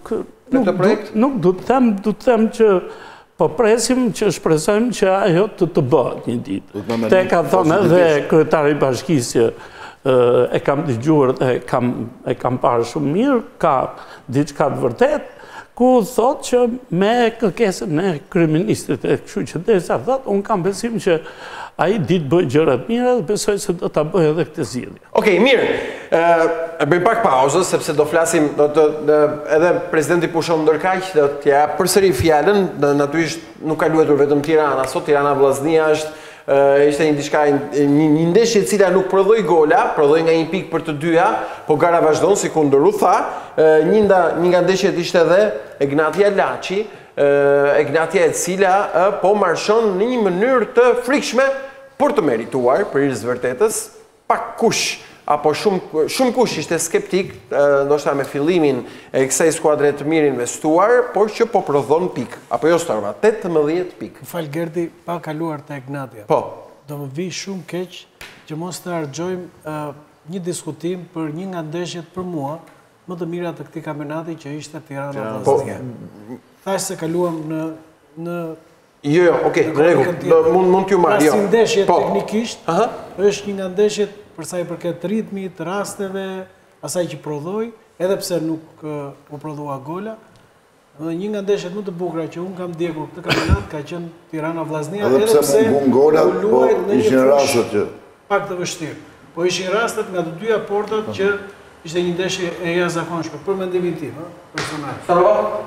Nuk du të them që po presim që shpresojmë që ajo të bëhet një ditë. Te ka thonë edhe kryetari i bashkisë e kam dëgjuar dhe e kam parë shumë mirë, ka diçka të vërtet, ku thotë që me kërkesën e kryeministrit e kështu që derisa thotë, unë kam besim që ai ditë bëj gjërat mira dhe besoj se do ta bëj edhe këtë zgjidhje. Okej, mirë. Bëjmë pak pauzë sepse do flasim edhe presidenti pushon ndërkaq do t'ja përsëri fjalën, natyrisht nuk ka luetur vetëm Tirana, sot Tirana Vllaznia ishte një ndeshje e cila nuk prodhoi gola, prodhoi nga një pikë për të dyja, po gara vazhdon si kundër u tha. Një nga ndeshjet ishte edhe Egnatia Laçi, Egnatia e cila po marshon në një mënyrë të frikshme për të merituar, për hir të vërtetës, pak kush apo shumë kush ishte skeptik, ndoshta me fillimin e kësaj skuadre të mirë investuar, por që po prodhon pikë, apo jo Starva, 18 pikë. Fal Gerdi, pa kaluar te Egnatia. Po. Do më vi shumë keq që mos të harxojmë një diskutim për një nga ndeshjet për mua më të mira të këtij kampionati që ishte Tirana-Vllaznia. Thash se kaluam në Jo, okej, në rregull, mund t'ju marr, jo. Pasi ndeshje teknikisht, është një nga ndeshjet për sa i përket ritmit, rasteve, asaj që prodhoi, edhe pse nuk u prodhua gola. Dhe një nga ndeshjet më të bukura që unë kam ndjekur këtë kampionat ka qenë Tirana-Vllaznia, edhe pse golat, po ishin rastet që pak të vështirë. Po ishin rastet nga të dyja portat që ishte një ndeshje e jashtëzakonshme për mendimin tim, personal. Starva?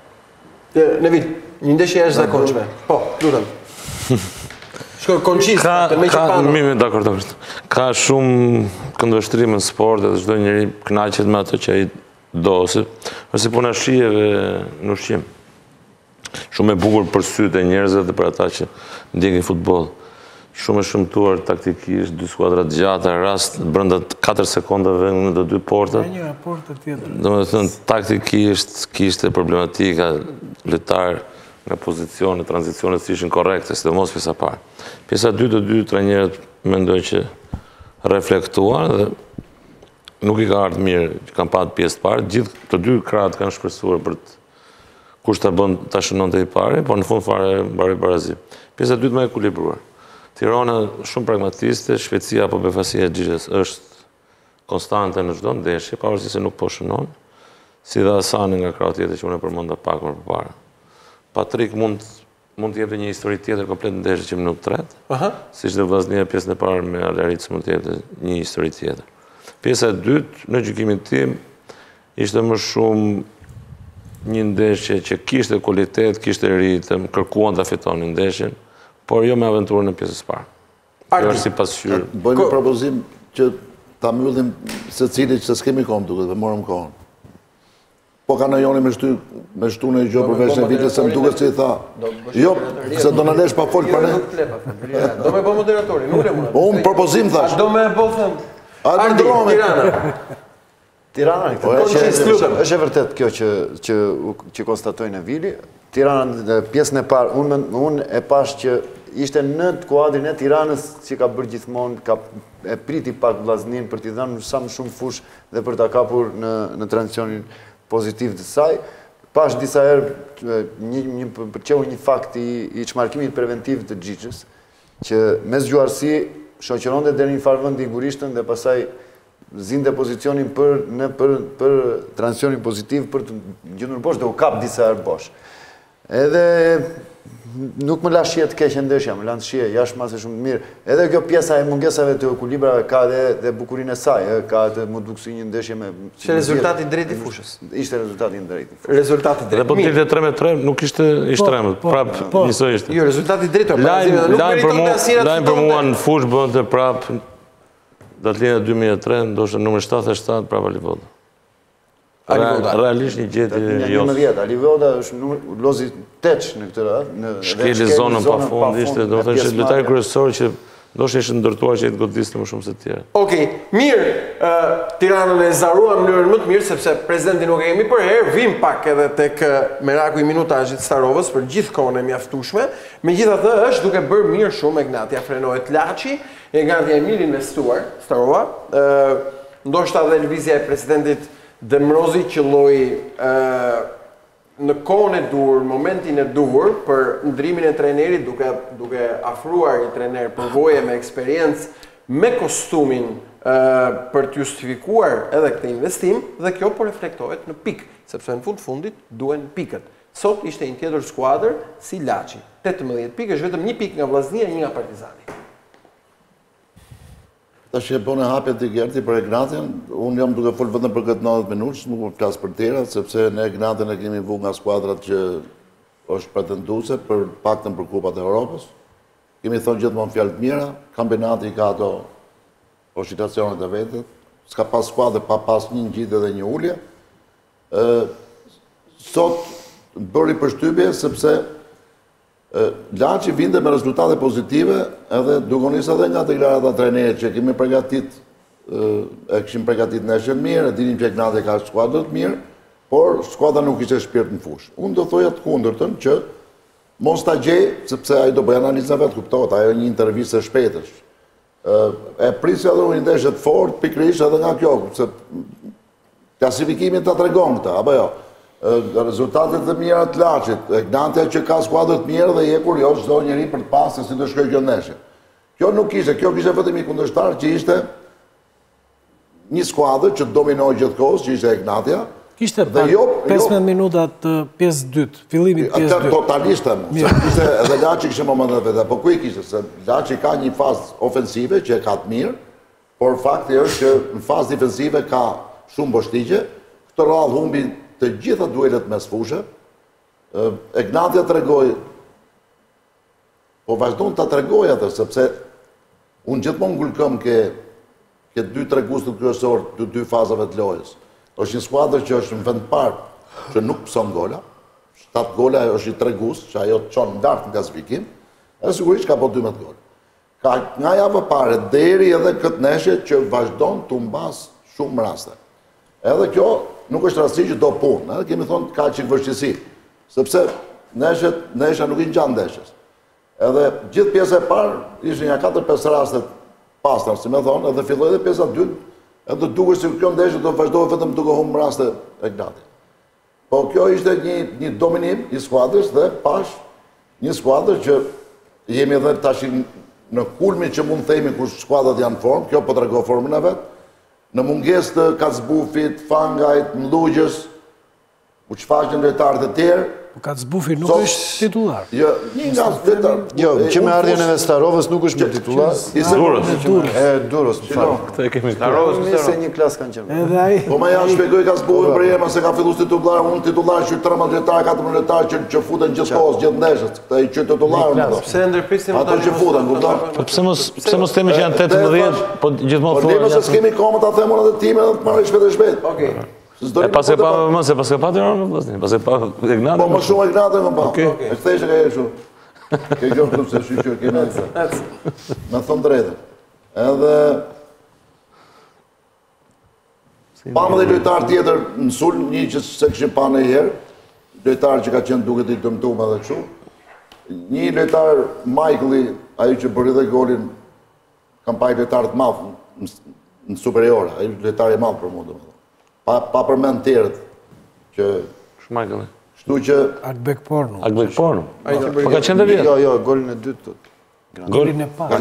Në vit, një ndeshje e jashtëzakonshme. Po, lutem. Shko koncis, të me që pano. Ka shumë këndvështrim në sport dhe çdo njeri kënaqet me ato që ai do, ose puna shijeve në ushqim. Shumë e bukur për sytë e njerëzve dhe për ata që ndjekin futboll. Shumë e shëmtuar taktikisht, dy skuadra të gjata, rast brenda 4 sekondave në të dy portat. Një raport të tjetër. Domethënë taktikisht kishte problematika, lojtar nga pozicione, tranzicionet si ishin korrekte, sidomos pjesa parë. Pjesa 2 të dy trajnerët mendojnë që reflektuan dhe nuk i ka ardhur mirë që kanë pasur pjesë të parë. Gjithë të dy krahët kanë shpresuar për kush ta bën ta shënonte i pari, por në fund fare mbaroi barazi. Pjesa 2 më e ekuilibruar. Tirana shumë pragmatiste, shpejtësia apo befasia e Xhixhes është konstante në çdo ndeshje, pavarësisht se nuk po shënon, si dhe Hasani nga krau tjetër që unë e përmenda pak më përpara. Patrik mund të jepte një histori tjetër komplet ndeshje që minutë 3, siç dhe Vllaznia pjesën e parë me Alaric mund të jepte një histori tjetër. Pjesa e dytë, në gjykimin tim, ishte më shumë një ndeshje që kishte kualitet, kishte ritëm, kërkuan ta fitonin ndeshjen, por jo me aventurën e pjesës parë. Kjo është si pasqyrë. Bëjmë një propozim që ta mbyllim secili që s'kemi kohë duket, dhe morëm kohën. Po ka në joni me shtu në i gjë përveç në vitë, se më duket si i tha. Jo, se do në lesh pa folë për ne. Do me bo moderatori, nuk le muna. Unë propozim thash. Do me bo thëmë. Ardi, Tirana. Është e vërtet kjo që konstatoj në Vili. Tirana, pjesën e parë, unë e pash që ishte në kuadrin e Tiranës që ka bërë gjithmonë, e priti pak Vllaznin për t'i dhënë sa më shumë fush dhe për t'a kapur në tranzicionin pozitiv të saj. Pash disa herë përqeu një fakt i çmarkimit preventiv të Xhixhes, që me zgjuarsi shoqëronte deri në një farë vend i gurishtën dhe pastaj zinte pozicionin për tranzicionin pozitiv për të gjendur bosh dhe u kap disa herë bosh. Edhe nuk më la shije të keqe ndeshja, më lanë shije jashtë mase shumë të mirë. Edhe kjo pjesa e mungesave të ekuilibrave ka dhe bukurinë e saj, ka të më duk si një ndeshje me... Që rezultati drejt i fushës. Ishte rezultati drejt i fushës. Rezultati drejt. Dhe po t'ilë 3-3, nuk ishte ishtremët, prap njësoj ishte. Jo, rezultati drejt. Lajmë për mua në fush bënd të prap, datlina 2003, ndoshtë nëmër 77, prap Alivoda. Realisht një gjetje josë. Alivoda është lozi 8 në këtë radhë. Shkeli zonën pa fund, ishte, do të thënë që lojtari kryesor që ndoshta ishte ndërtuar që i të godiste më shumë se tjerë. Okej, mirë, Tiranën e zaruam në mënyrën më të mirë, sepse presidenti nuk e kemi për herë, vim pak edhe tek meraku i minutazhit Starovës për gjithë kohën e mjaftueshme. Megjithatë është duke bërë mirë shumë Egnatia, frenohet Laçi, Egnatia e mirë investuar, Starova, ndoshta edhe lëvizja e presidentit Demrozi që lloj në kohën e duhur, momentin e duhur për ndrimin e trajnerit duke afruar një trajner përvoje me eksperiencë, me kostumin për të justifikuar edhe këtë investim dhe kjo po reflektohet në pikë, sepse në fundit duhen pikët. Sot ishte një tjetër skuadër si Laçi, 18 pikë, është vetëm një pikë nga Vllaznia, një nga Partizani. Ta që e bone hapjet të Gerti për Egnatin, unë jam duke folë vetëm për këtë 90 minutë, nuk më flasë për tjera, sepse në Egnatin e kemi vu nga skuadrat që është pretenduse për paktën për Kupat e Europës. Kemi thonë gjithmonë fjalë të mira, kampionati ka ato oscilacionet e vetet, s'ka pas skuadrë pa pas një ngjitje dhe një ulje. Sot bëri përshtypje sepse Laçi vinte me rezultate pozitive edhe duke nisë edhe nga deklarata e trajnerit që kemi kishim përgatit neshën mirë, dinim që Ignati ka skuadrë të mirë, por skuadra nuk ishte shpirt në fushë. Unë do thoja të kundërtën që mos ta gjej, sepse ai do bëj analizën vetë, kuptohet, ajo një intervistë e shpejtësh. E prisja dhe unë ndeshët fort, pikërisht edhe nga kjo, se klasifikimin të tregon këta, apo jo. Rezultatet të mira të Laçit, Ignatja që ka skuadrë të mirë dhe je kurios çdo njeri për të pasë se si të shkojë kjo ndeshje. Kjo nuk ishte, kjo kishte vetëm i kundërshtar që ishte një skuadrë që dominoi gjithkohës, që ishte Ignatja. Kishte 15 minuta të pjesë dytë, fillimit pjesë dytë. Totalisht ishte edhe Laçi kishte momentet vetë, po ku i kishte? Se Laçi ka një fazë ofensive që e ka të mirë, por fakti është që në fazë defensive ka shumë boshtigje, këtë radhë humbi të gjitha duelet mes fushë. Ignatja tregoi, po vazhdon ta tregoj atë, sepse unë gjithmonë ngulkëm ke 2-3 gustë kryesor të 2 fazave të lojës. Është një skuadër që është në vend parë, që nuk pëson gola, 7 gola është i 3 gustë, që ajo të qonë lartë në klasifikim, e sigurisht ka po 12 gola. Ka nga javë pare, deri edhe këtë neshje që vazhdon të mbas shumë raste. Edhe kjo nuk është rasti që do punë, edhe kemi thonë ka qikë vështisi, sepse neshja nuk i ngjan ndeshjes. Edhe gjithë pjesë e parë, ishte nga 4-5 rastet pastar, si me thonë, edhe filloi edhe pjesa dytë, edhe duke si kjo ndeshje do vazhdojë vetëm duke humbur raste e Ignati. Po kjo ishte një dominim i skuadrës dhe pash një skuadrë që jemi edhe tash në kulmin që mund themi kur skuadrat janë formë, kjo po tregon formën e vet. Në mungesë të Kacbufit, Fangajt, Mllugjes, u çfaqën lojtarët e tjerë. Po Kacbufi nuk është titular. Jo, një nga vetar. Jo, që me ardhjen e Starovës nuk është më titular. Durrës. Këtë e kemi Starovës nëse një klasë kanë qenë. Edhe ai. Po ma ja shpjegoj Kacbufin për jema se ka filluar titular, unë titular që 13 lojtar, 14 lojtar që futen gjithkohës, gjithë ndeshjet. Këta i qytet titular. Pse ndërprisim ato që futen, kupton? Po pse mos themi që janë 18, po gjithmonë thonë. Po ne mos kemi kohë ta themon edhe time edhe të marrë shpejt. Okej. E pas e pa më se pas e pa të rëmë, pas e pa Ignatën. Po më shumë Ignatën më pa. E kthejshë ka e shumë. Ke gjë këtu se shqyqër kemi e me thonë drejtë. Edhe pamë dhe lojtar tjetër në sul, një që se këshim pa në herë, lojtar që ka qenë duke të i dëmtume dhe këshu. Një lojtar Michaeli, ajo që bëri dhe golin, kam pa i lojtar të madhë në superiore, ajo lojtar i madhë për mundë. Pa përmen tjerët që... Shmajkële. Shtu që... Akbek Porno. Akbek Porno. Po ka qenë dhe vjetë? Jo, golin e dytë. Golin e parë.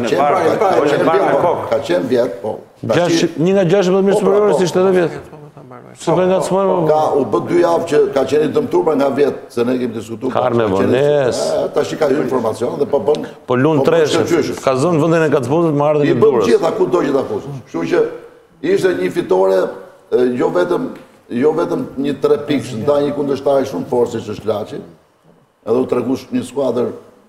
Ka qenë vjetë, po. Një nga 16 mirë superiorës ishte edhe vjetë. Super nga të smojnë... U bët 2 javë që ka qenë i dëmtur për nga vjetë, se ne kemi diskutu... Karme Vones... Ta shi ka ju informacion dhe po bën... Po lunë treshë, ka zonë vëndin e Kacbufit më ardhe në Durrës. I bën gjitha ku do që ta fusë. Kështu që ishte një fitore, jo vetëm një 3 pikë, nda një kundërshtari shumë forë si që është Laçi, edhe u tregu një skuadër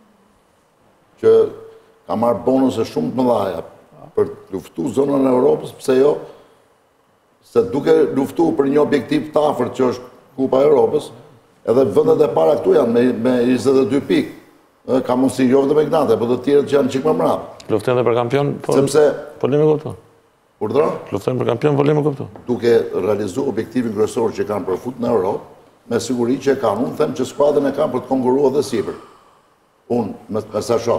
që ka marrë bonuse shumë të mëdhaja për luftu zonën e Europës, pse jo, se duke luftu për një objektiv të afërt që është Kupa e Europës, edhe vëndet e para këtu janë me 22 pikë. Ka mundësi jo vetëm Ignati, po të tjerët që janë çik më mbrapa. Luftojnë dhe për kampion, po lemi kuptu. Urdhra? Luftojnë për kampion, po lemi kuptu. Duke realizu objektivin kryesor që kanë për fut në Europë, me siguri që e kanë, unë them që skuadrën e kanë për të konkurruar dhe sipër. Unë, me sa shoh.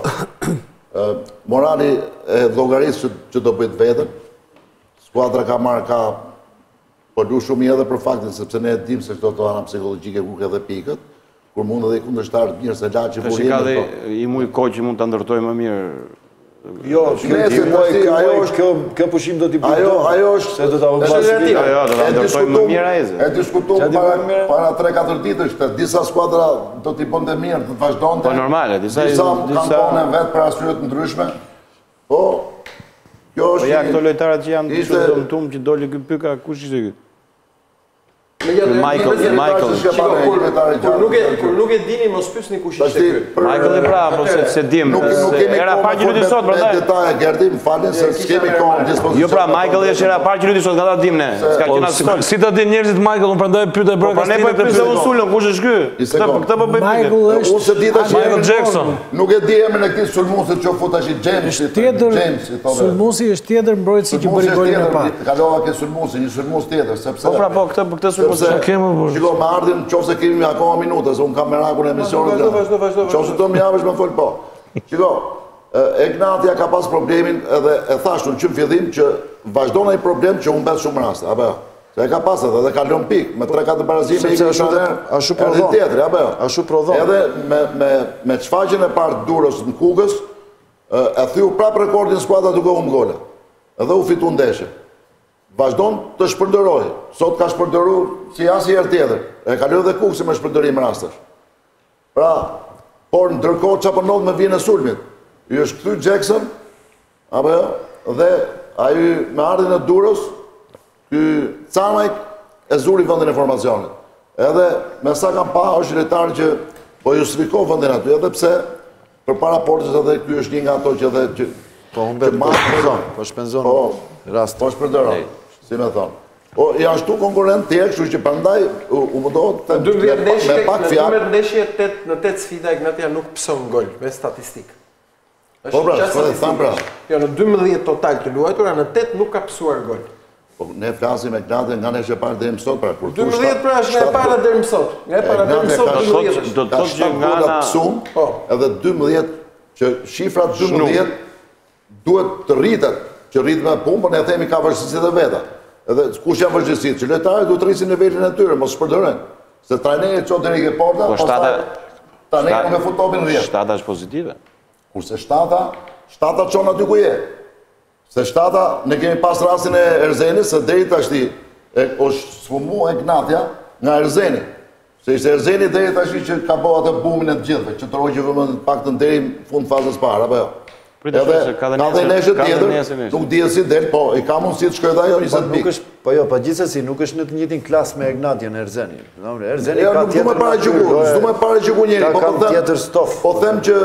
Morali e llogarisë që do bëjt vetën, skuadra ka marrë, po lu shumë edhe për faktin, sepse ne dim se këto të ana psikologjike ku ke dhe pikët, kur mund edhe i kundërshtar të mirë se Laçi po jemi. Tash ka dhe i muj kohë që mund ta ndërtoj më mirë. Jo, ajo është kjo pushim do t'i bëjë. Ajo është se do ta vëbasë. Ajo do ta ndërtoj më mirë ai. E diskutuam para 3-4 ditësh se disa skuadra do t'i bënte mirë, të vazhdonte. Po normale, disa kanë punë vetë për arsye të ndryshme. Po kjo është. Po ja këto lojtarët që janë të dëmtuar që doli ky pyka, kush ishte ky? Megjithatë Kur nuk e dini, mos pyesni kush ishte ky. Michael e bravo, se dim. Era parë që lyti sot, prandaj. Detaje Gerdi, më falni se s'kemi kohë në dispozicion. Jo pra, Michael është era parë që lyti sot, nga ta dim ne. S'ka qenë asnjë. Si ta din njerëzit Michael, unë prandaj pyet e bëra Po ne po pyesë usulën, kush është ky? Këtë po bëj. Michael Unë se di tash Michael Jackson. Nuk e di emrin e këtij sulmuesit që fut tash James. Sulmuesi është tjetër mbrojtësi që bëri golin e parë. Kalova ke sulmuesi, një sulmues tjetër, sepse Po pra, po këtë sulmues. Shiko, me ardhin, qofse kemi akoma minuta, se unë kam merakun e emisionit. Vazhdo. Qofse të më javësh me fol po. Shiko, Egnatia ka pas problemin edhe e thashtu në fillim që vazhdon ai problem që humbet shumë raste, apo jo? Se e ka pas edhe ka lënë pikë me 3-4 barazime i ashtu prodhon. Tjetri, apo jo? Ashtu prodhon. Edhe me çfaqjen e parë Durrës në Kukës, e thyu prapë rekordin skuadra duke humbur gole. Edhe u fitu ndeshje. Vazhdon të shpërnderojë. Sot ka shpërnderuar si asnjëherë tjetër. E ka lënë dhe Kuksi me shpërnderim rastesh. Pra, por ndërkohë çfarë ndodh me vjen e sulmit? I është kthy Jackson, apo jo? Dhe ai me ardhin e Durrës, ky Canaj e zuri vendin e formacionit. Edhe me sa kam pa është lojtar që po justifikon vendin aty, edhe pse përpara portës edhe ky është një nga ato që edhe Po humbet po shpenzon rast. Po shpërdoron, si më thon. Po janë ashtu konkurrent tjerë, kështu që prandaj u mundohet të 12 ndeshje në 8 sfida Egnatia nuk pson gol me statistikë. Po pra, tham pra. Jo, në 12 total të luajtura, në 8 nuk ka psuar gol. Po ne flasim me Egnatia nga ndeshja e parë deri më sot pra. 12 pra është nga e para deri më sot. Nga e para deri më sot 12. Do të thotë që nga ana edhe 12 që shifrat 12 duhet të rritet, që rritet me punë, por ne themi ka vështirësi dhe veta. Edhe kush janë vështirësitë? Që lojtarët duhet të rrisin nivelin e tyre, mos shpërdorojnë. Se trajneri çon deri ke porta, pastaj tani nuk e fut topin në rrjet. Shtata është pozitive. Kurse shtata çon aty ku je. Se shtata ne kemi pas rastin e Erzenis, se deri tashti është sfumu Egnatia nga Erzeni. Se ishte Erzeni deri tashti që ka bëu atë bumin e të gjithëve, që troqi vëmend paktën deri në fund fazës parë, apo jo? Edhe ka dhe neshe tjetër, nuk dhjetë si del, po i ka mundësi të shkoj dhe ajo 20 pikë. Po jo, pa gjithsesi nuk është në të njëjtin klasë me Egnatia në Erzeni. Erzeni ka tjetër. Nuk më pare gjyku njëri, po tjetër stof. Po them që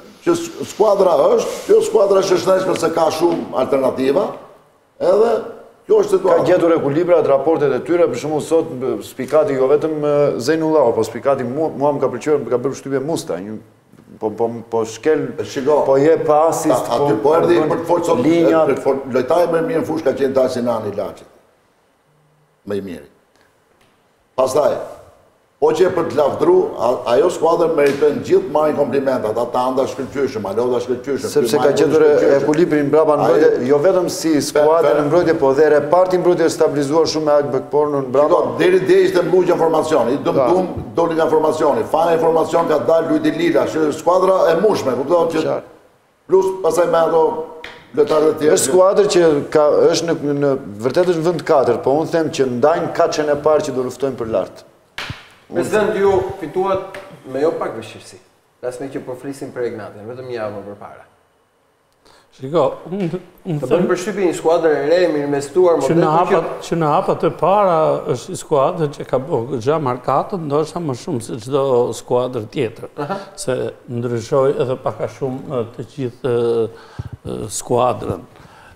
skuadra është, kjo skuadra është shneshme se ka shumë alternativa, edhe kjo është situatë. Ka gjetur ekuilibrat, raportet e tyre, për shembull sot Spikati jo vetëm Zeinullahu, po Spikati mua më ka pëlqyer, ka bërë shtypje Musta, po shkel, po je pa asist, aty po erdhi për të folë sot, lojtari më mirë në fushë ka qenë Dasinani Laçit. Më i miri. Pastaj, po që e për të lavdru, ajo skuadrë meritojnë gjithë marrin komplimentat, ata anda shkëlqyshëm, Aloda shkëlqyshëm. Sepse ka gjetur ekuilibrin brapa në mbrojtje, jo vetëm si skuadrë në mbrojtje, po dhe reparti mbrojtje stabilizuar shumë me Akbekpornun brapa. Deri ishte mbrojtje informacioni, i dëmdum doli nga informacioni, fana informacion ka dalë Lujti Lila, skuadra e mushme, kuptohet që plus pasaj me ato lojtarët e tjerë. Është skuadër që është në vërtet është vend 4, po unë them që ndajnë kaçën e parë që do luftojnë për lart. President, ju fituat me jo pak vështirësi. Lasme që po flisim për Egnatin, vetëm një javë më përpara. Shiko, të bënë përshtypje një skuadër e re, mirë investuar, që në hapat e para është një skuadër që ka bërë gja markatët, ndoshta më shumë se çdo skuadër tjetër. Se ndryshoj edhe paka shumë të gjithë skuadrën.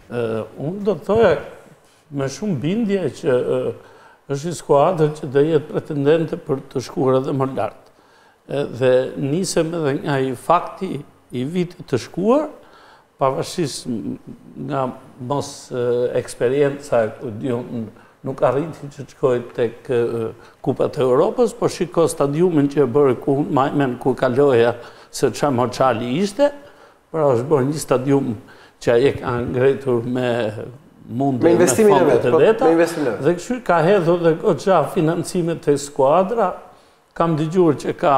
Unë do të thoja me shumë bindje që është një skuadër që dhe jetë pretendente për të shkuar edhe më lartë. Dhe nisem edhe nga i fakti i vitit të shkuar, pavarësisht nga mos eksperienca, nuk arriti që të shkoj tek Kupat e Europës, por shiko stadiumin që e bërë ku majmen ku kaloja se që Moçali ishte, pra është bërë një stadium që e ka ngretur me me investimin e vetë, dhe kështu ka hedhur dhe goxha financimet të skuadra, kam dëgjuar që ka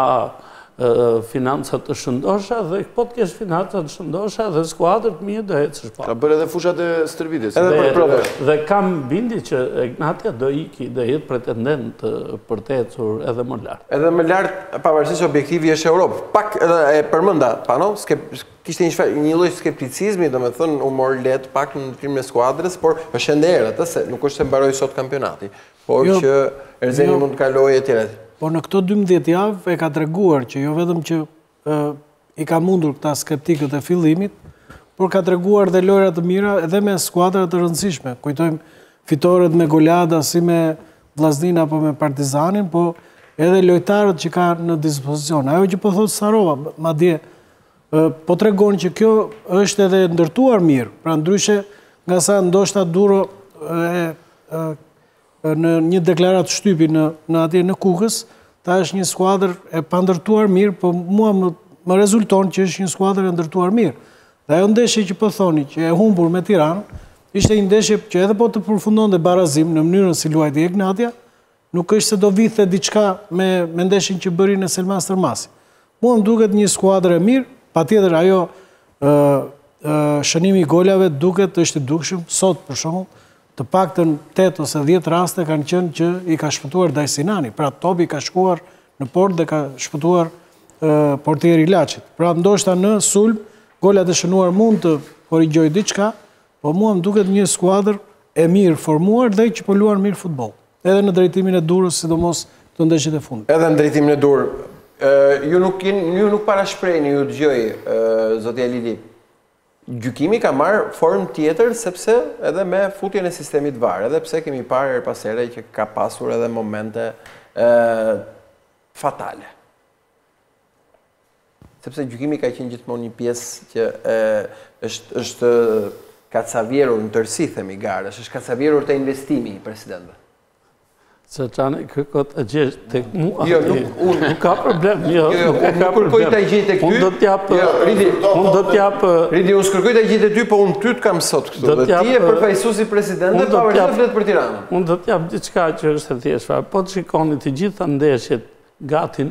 financat të shëndosha dhe po të kesh financat të shëndosha dhe skuadrët mirë do ecësh pa. Ka bërë edhe fushat e stërvitjes. Dhe kam bindi që Egnatia do iki, do jetë pretendent për të ecur edhe më lart. Edhe më lart, pavarësisht objektivi është Europë. Pak edhe e përmenda, pano, kishte një lloj skepticizmi, domethënë u mor let pak në ndryrimin e skuadrës, por është ende erë atë se nuk është se mbaroi sot kampionati, por që Erzeni mund të kalojë etj. Por në këto 12 javë e ka treguar që jo vetëm që i ka mundur këta skeptikët e fillimit, por ka treguar dhe lojra të mira edhe me skuadra të rëndësishme. Kujtojmë fitoret me Golada si me Vllaznin apo me Partizanin, po edhe lojtarët që ka në dispozicion. Ajo që po thotë Sarova, madje po tregon që kjo është edhe ndërtuar mirë, pra ndryshe nga sa ndoshta Duro në një deklarat shtypi në atje në Kukës, ta është një skuadër e pandërtuar mirë, po mua më rezulton që është një skuadër e ndërtuar mirë. Dhe ajo ndeshje që po thoni, që e humbur me Tiranë, ishte një ndeshje që edhe po të përfundon dhe barazim në mënyrën si luajti Ignatja, nuk është se do vithe diçka me ndeshjen që bëri në Selman Stërmasi. Mua më duket një skuadër e mirë, patjetër ajo shënimi i golave duket është i dukshëm, sot për shembull, të paktën 8 ose 10 raste kanë qenë që i ka shpëtuar Dajsinani, pra topi ka shkuar në port dhe ka shpëtuar portieri Ilaçit. Pra ndoshta në sulm golat e shënuar mund të korrigjojë diçka, po mua më duket një skuadër e mirë formuar dhe që po luan mirë futboll. Edhe në drejtimin e Durrës, sidomos të ndeshjet e fundit. Edhe në drejtimin e Durrë. Ju nuk parashprehni, ju dëgjoj, zotja Lili. Gjykimi ka marrë formë tjetër sepse edhe me futjen e sistemit VAR, edhe pse kemi parë her pas here që ka pasur edhe momente fatale. Sepse gjykimi ka qenë gjithmonë një pjesë që është kacavjerur në tërësi, themi Garësh, është kacavjerur të investimi i presidentëve. Se qane kërkot e gjesh të mua, nuk ka problem, nuk kërkoj të gjej të këty, unë do t'japë... Ridi, unë s'kërkoj të gjej të ty, po unë ty t'kam sot këtu, dhe ti e përfaqësuesi presidente, pavarësisht flet për Tiranën. Unë do t'japë diçka që është e thjeshtë, po të shikoni të gjitha ndeshjet, gati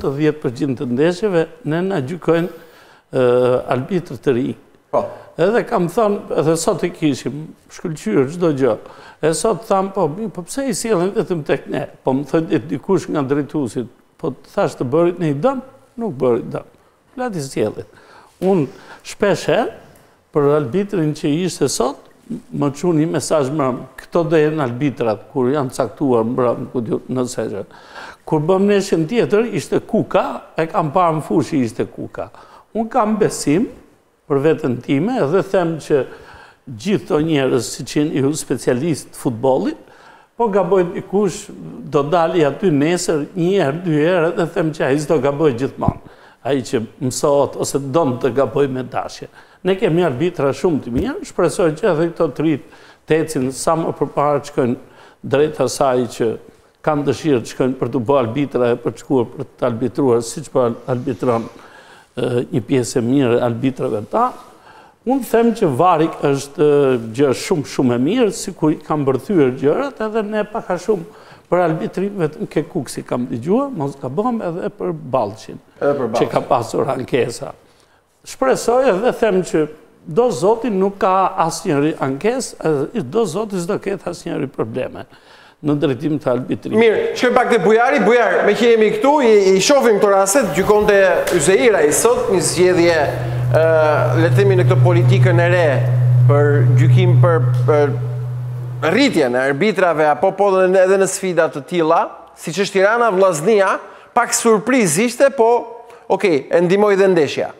90% të ndeshjeve, ne na gjykojnë arbitrë të ri. Edhe kam thënë, edhe sot e kishim shkëlqyrë çdo gjë. E sot thamë, po pse i sjellin vetëm tek ne? Po më thënë dikush nga drejtuesit, po thash të bërit në i dëm, nuk bërit dëm. Flati sjellin. Unë shpeshe, për arbitrin që ishte sot, më çu një mesazh mbrëm. Këto do jenë arbitrat, kur janë caktuar mbrëm, në sejë. Kur bëm neshën tjetër, ishte Kuka, e kam parë në fushë ishte Kuka. Unë kam besim, për vetën time, edhe them që gjithë të njerës si që ju specialist futbolit, po gabojt dikush do dali aty nesër, një herë, 2 herë, edhe them që a i s'do gaboj gjithmonë. A i që mësot ose donë të gaboj me dashje. Ne kemi arbitra shumë të mirë, shpresoj që edhe këto të ecin sa më përpara që shkojnë drejt asaj që kanë dëshirë të shkojnë për të bë arbitra e për të shkuar për të arbitruar, si që për arbitron një pjesë e mirë arbitrave ta, unë them që varik është gjë shumë e mirë, si kur i kam bërthyër gjërat, edhe ne paka shumë për arbitrim, vetëm ke Kuksi kam dëgjuar, mos ka bëm edhe për Ballçin, që ka pasur ankesa. Shpresoj edhe them që do zoti nuk ka asnjëri ankesë, do zoti s'do ketë asnjëri probleme në drejtim të arbitrimit. Mirë, shkoj pak te Bujari. Bujar, me që jemi këtu, i shohim këto raste, gjykonte Yzeira i sot, një zgjedhje, le të themi në këtë politikën e re për gjykim për rritjen e arbitrave apo po edhe në sfida të tilla, siç është Tirana Vllaznia, pak surprizë ishte, po okay, e ndihmoi dhe ndeshja.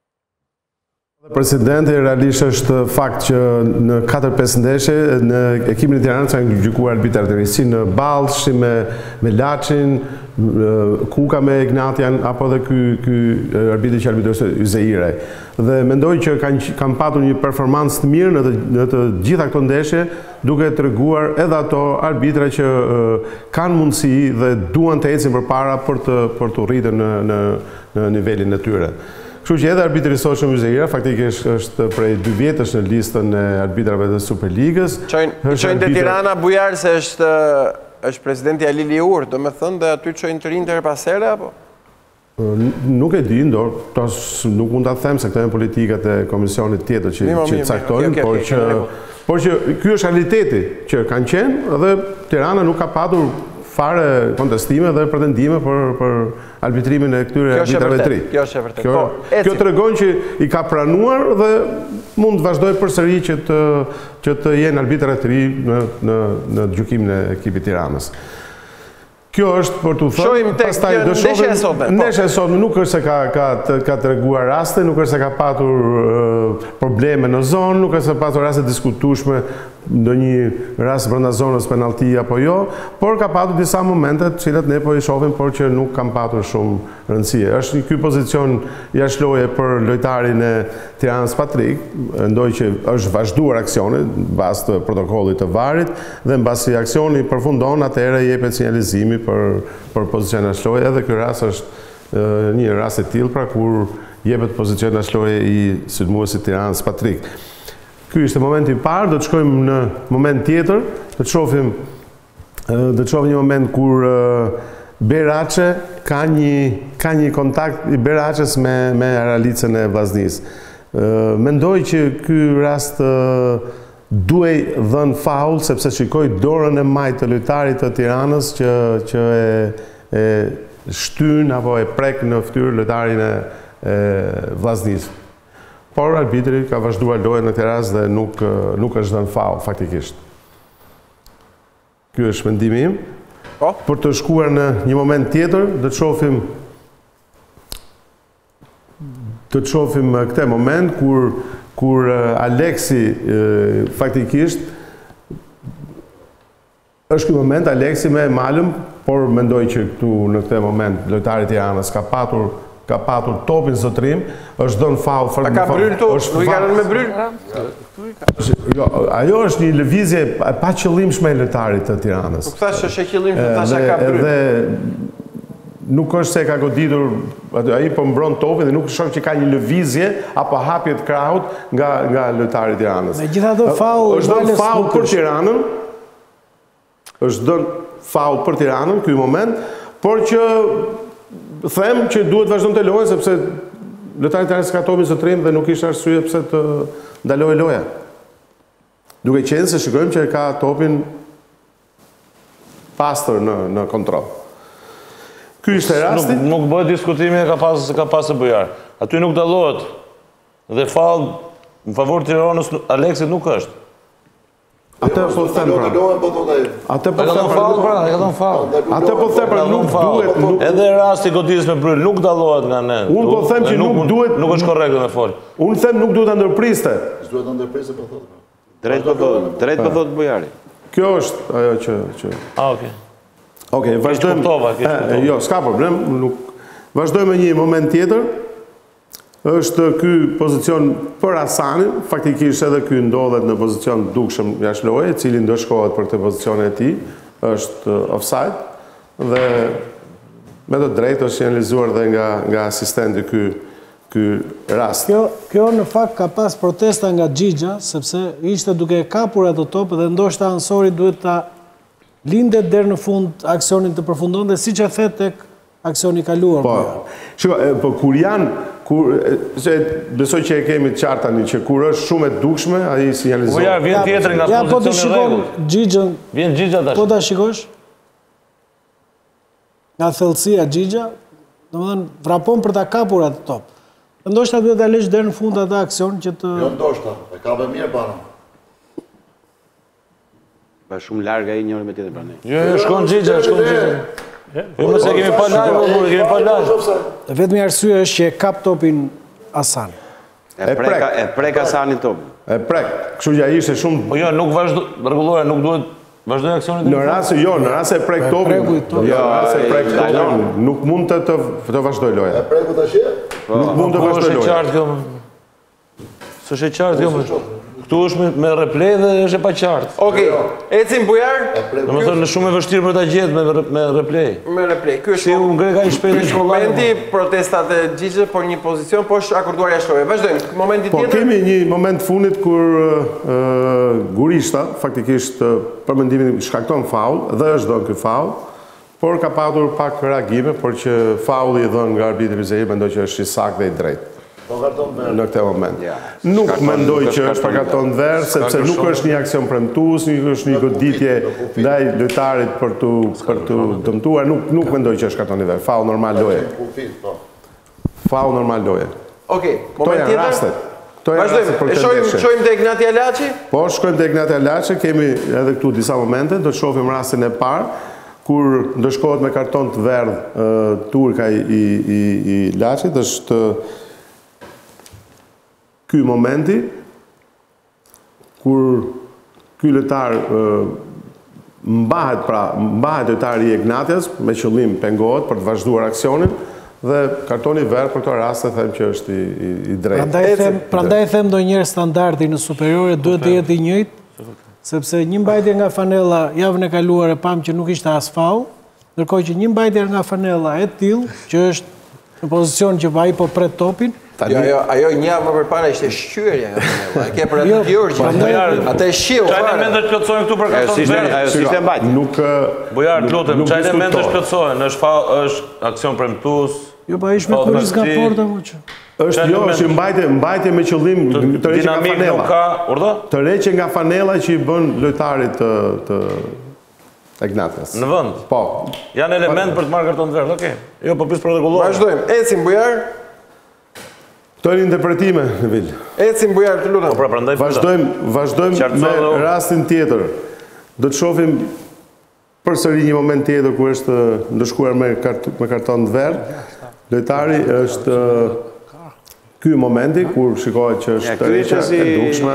Presidenti realisht është fakt që në 4-5 ndeshje në ekipin e Tiranës kanë gjykuar arbitrat të rinj, si në Ballç, si me Laçin, Kuka me Ignatjan, apo dhe ky arbitri që arbitroste Yzeira. Dhe mendoj që kanë patur një performancë të mirë në të gjitha këto ndeshje, duke treguar edhe ato arbitra që kanë mundësi dhe duan të ecin përpara për të rritur në nivelin e tyre. Kështu që edhe arbitri Soshëm Yzeira faktikisht është prej 2 vjetësh në listën e arbitrave të Superligës. Çojnë te Tirana Bujar se është presidenti Alili Ur, do me thënë dhe aty çojnë të rinj her pas here apo? Nuk e di, nuk mund ta them se këto janë politikat e komisionit tjetër që caktojnë, por që ky është realiteti që kanë qenë dhe Tirana nuk ka patur fare kontestime dhe pretendime për arbitrimin e këtyre arbitrave të ri. Kjo është e vërtet. Kjo tregon që i ka pranuar dhe mund të vazhdoj përsëri që të jenë arbitrat të ri në gjykimin e ekipit Tiranës. Kjo është për të thënë, pastaj do shohim ndeshja e sotme nuk është se ka treguar raste, nuk është se ka patur probleme në zonë, nuk është se ka patur raste diskutueshme ndonjë rast brenda zonës penallti apo jo, por ka patur disa momente të cilat ne po i shohim por që nuk kanë patur shumë rëndësi. Është ky pozicion jashtëloje për lojtarin e Tiranës Patrik, mendoj që është vazhduar aksioni bazë të protokollit të VAR-it dhe mbasi aksioni përfundon, atëherë jepet sinjalizimi për pozicion jashtëloje, edhe ky rast është një rast i tillë pra kur jepet pozicion jashtëloje i sulmuesit Tiranës Patrik. Ky ishte momenti i parë, do të shkojmë në moment tjetër, do të shohim një moment kur Beraçe ka një kontakt i Beraçes me Aralicën e Vllaznisë. Mendoj që ky rast duhej dhënë faul sepse shikoj dorën e majtë të lojtarit të Tiranës që e shtyn apo e prek në fytyrë lojtarin e Vllaznisë. Por arbitri ka vazhduar lojën në këtë rast dhe nuk është dhënë faul faktikisht. Ky është mendimi im. Për të shkuar në një moment tjetër, do të shohim këtë moment kur Aleksi faktikisht është ky moment Aleksi me malëm, por mendoj që këtu në këtë moment lojtari i Tiranës ka patur topin zotrim, është dhënë faul. A ka bryl tu? Nuk i ka rënë me bryl? Ajo është një lëvizje pa qëllimshme e lojtarit të Tiranës. Nuk thash është e qëllimshme, thash ka bryl. Edhe nuk është se ka goditur, ai po mbron topin dhe nuk shoh që ka një lëvizje apo hapje të krahut nga lojtari i Tiranës. Megjithatë faul është dhënë faul për Tiranën. Është dhënë faul për Tiranën ky moment, por që them që duhet vazhdon të lojën sepse lojtari i Tiranës ka topin zotrim dhe nuk ishte arsye pse të ndalojë loja. Duke qenë se shikojmë që ka topin pastër në kontroll. Ky ishte rasti. Nuk bëhet diskutimi ka pasë Bujar. Aty nuk dallohet. Dhe faul në favor Tiranës Aleksit nuk është. Atë po them pra. Atë po them pra. Atë po them pra nuk duhet. Edhe rasti goditjes me bryl nuk dallohet nga ne. Unë po them që nuk duhet. Nuk është korrekt me fol. Unë them nuk duhet ta ndërpriste. S'duhet ta ndërpriste po thotë. Drejt po thot Bujari. Kjo është ajo që. Okej. Okej, vazhdojmë. Jo, s'ka problem, nuk vazhdojmë me një moment tjetër. Është ky pozicion për Hasanin, faktikisht edhe ky ndodhet në pozicion dukshëm jashtëloje, i cili ndëshkohet për këtë pozicion e tij, është offside dhe me të drejtë është sinjalizuar dhe nga asistenti ky rast. Kjo në fakt ka pas protesta nga Xhixha, sepse ishte duke kapur ato top dhe ndoshta Ansori duhet ta lindet deri në fund aksionin të përfundon dhe siç e the tek aksioni kaluar. Po. Shikoj, po kur janë besoj që e kemi të qartë tani që kur është shumë e dukshme, ai sinjalizon. Po ja vjen tjetër nga pozicioni i rregullt. Xhixhën. Vjen Xhixha tash. Po ta shikosh? Nga thellësia Xhixha, domethënë vrapon për ta kapur atë top. Ndoshta duhet ta lësh deri në fund atë aksion që të Jo ndoshta, e ka bërë mirë para. Ba shumë larg ai njëri me tjetrin pranë. Jo, shkon Xhixha. Po mos e kemi pa live, Vetëm arsye është që e kap topin Hasan. E prek Hasanin topin. E prek. Kështu që ai ishte shumë. Po jo, nuk rregullore, nuk duhet vazhdoj aksionin. Në rast se e prek topin. Jo, se prek topin, nuk mund të vazhdoj loja. E preku tash? Nuk mund të vazhdoj loja. S'është e qartë kjo. Këtu është me replay dhe është e paqartë. Okej, ecim Bujar. Domethënë shumë e vështirë për ta gjetë me replay. Me replay. Ky është si u ngre ka i shpejt në momenti protestat e Xhixhës për një pozicion, po është akorduar jashtëloje. Vazhdojmë. Momenti tjetër. Po kemi një moment fundit kur Gurishta faktikisht për mendimin shkakton faul dhe është dhënë ky faul, por ka patur pak reagime, por që faulli i dhënë nga arbitri Zehir mendoj që është i saktë dhe i drejtë. në këtë moment. Nuk mendoj që është për karton verë, sepse nuk është një aksion premtues, nuk është një goditje ndaj lojtarit për të dëmtuar, nuk mendoj që është karton i verë. Faul normal loje. Faul normal loje. Okej, moment tjetër. Vazhdojmë, shojmë të Ignati Alaci? Po, shkojmë të Ignati Alaci, kemi edhe këtu disa momente, do të shohim rastin e parë, kur ndëshkohet me karton të verdh turka i Lacit, është ky momenti, kur ky lojtar mbahet lojtari i Ignatias, me qëllim pengohet për të vazhduar aksionin, dhe kartoni verë për këto raste them që është i drejtë. Prandaj them ndonjëherë standardi në superiore duhet të jetë i njëjtë, sepse një mbajtje nga Fanella javën e kaluar e pam që nuk ishte as faul, ndërkohë që një mbajtje nga Fanella e tillë që është në pozicion që ai po pret topin. Ajo një javë më përpara ishte shqyrja nga Fanella. E ke për atë Gjorgji. Atë e shiu fare. Çfarë elemente plotësojnë këtu për karton verë? Ajo si ishte mbajtje. Bujar, lutem, çfarë elemente plotësohen? Është aksion premtues. Jo, pa ishme kuris nga porta, që. Është mbajtje me qëllim të reqe nga Fanella. Të reqe nga Fanella që i bën lojtarit të Ignatias. Në vend? Po. Janë element për të marrë karton verdh, okej. Jo, po pis protokolluar. Vazhdojmë. Ecim Bujar. Këto janë interpretime, Nevil. Ecim Bujar, të lutem. Vazhdojmë me rastin tjetër. Do të shohim përsëri një moment tjetër ku është ndëshkuar me karton të verdh. Lojtari është ky momenti kur shikohet që është tërheqja e dukshme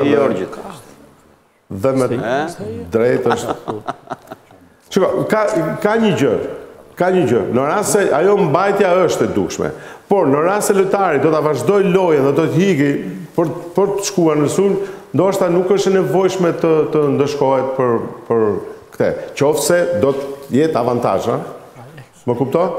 dhe me drejt është. Shiko, ka një gjë. Në rast se ajo mbajtja është e dukshme, por në rast se lojtari do ta vazhdojë lojën dhe do të hiqi për të shkuar në sulm, ndoshta nuk është e nevojshme të ndëshkohet për këtë. Qofse do të jetë avantazh, më kupton?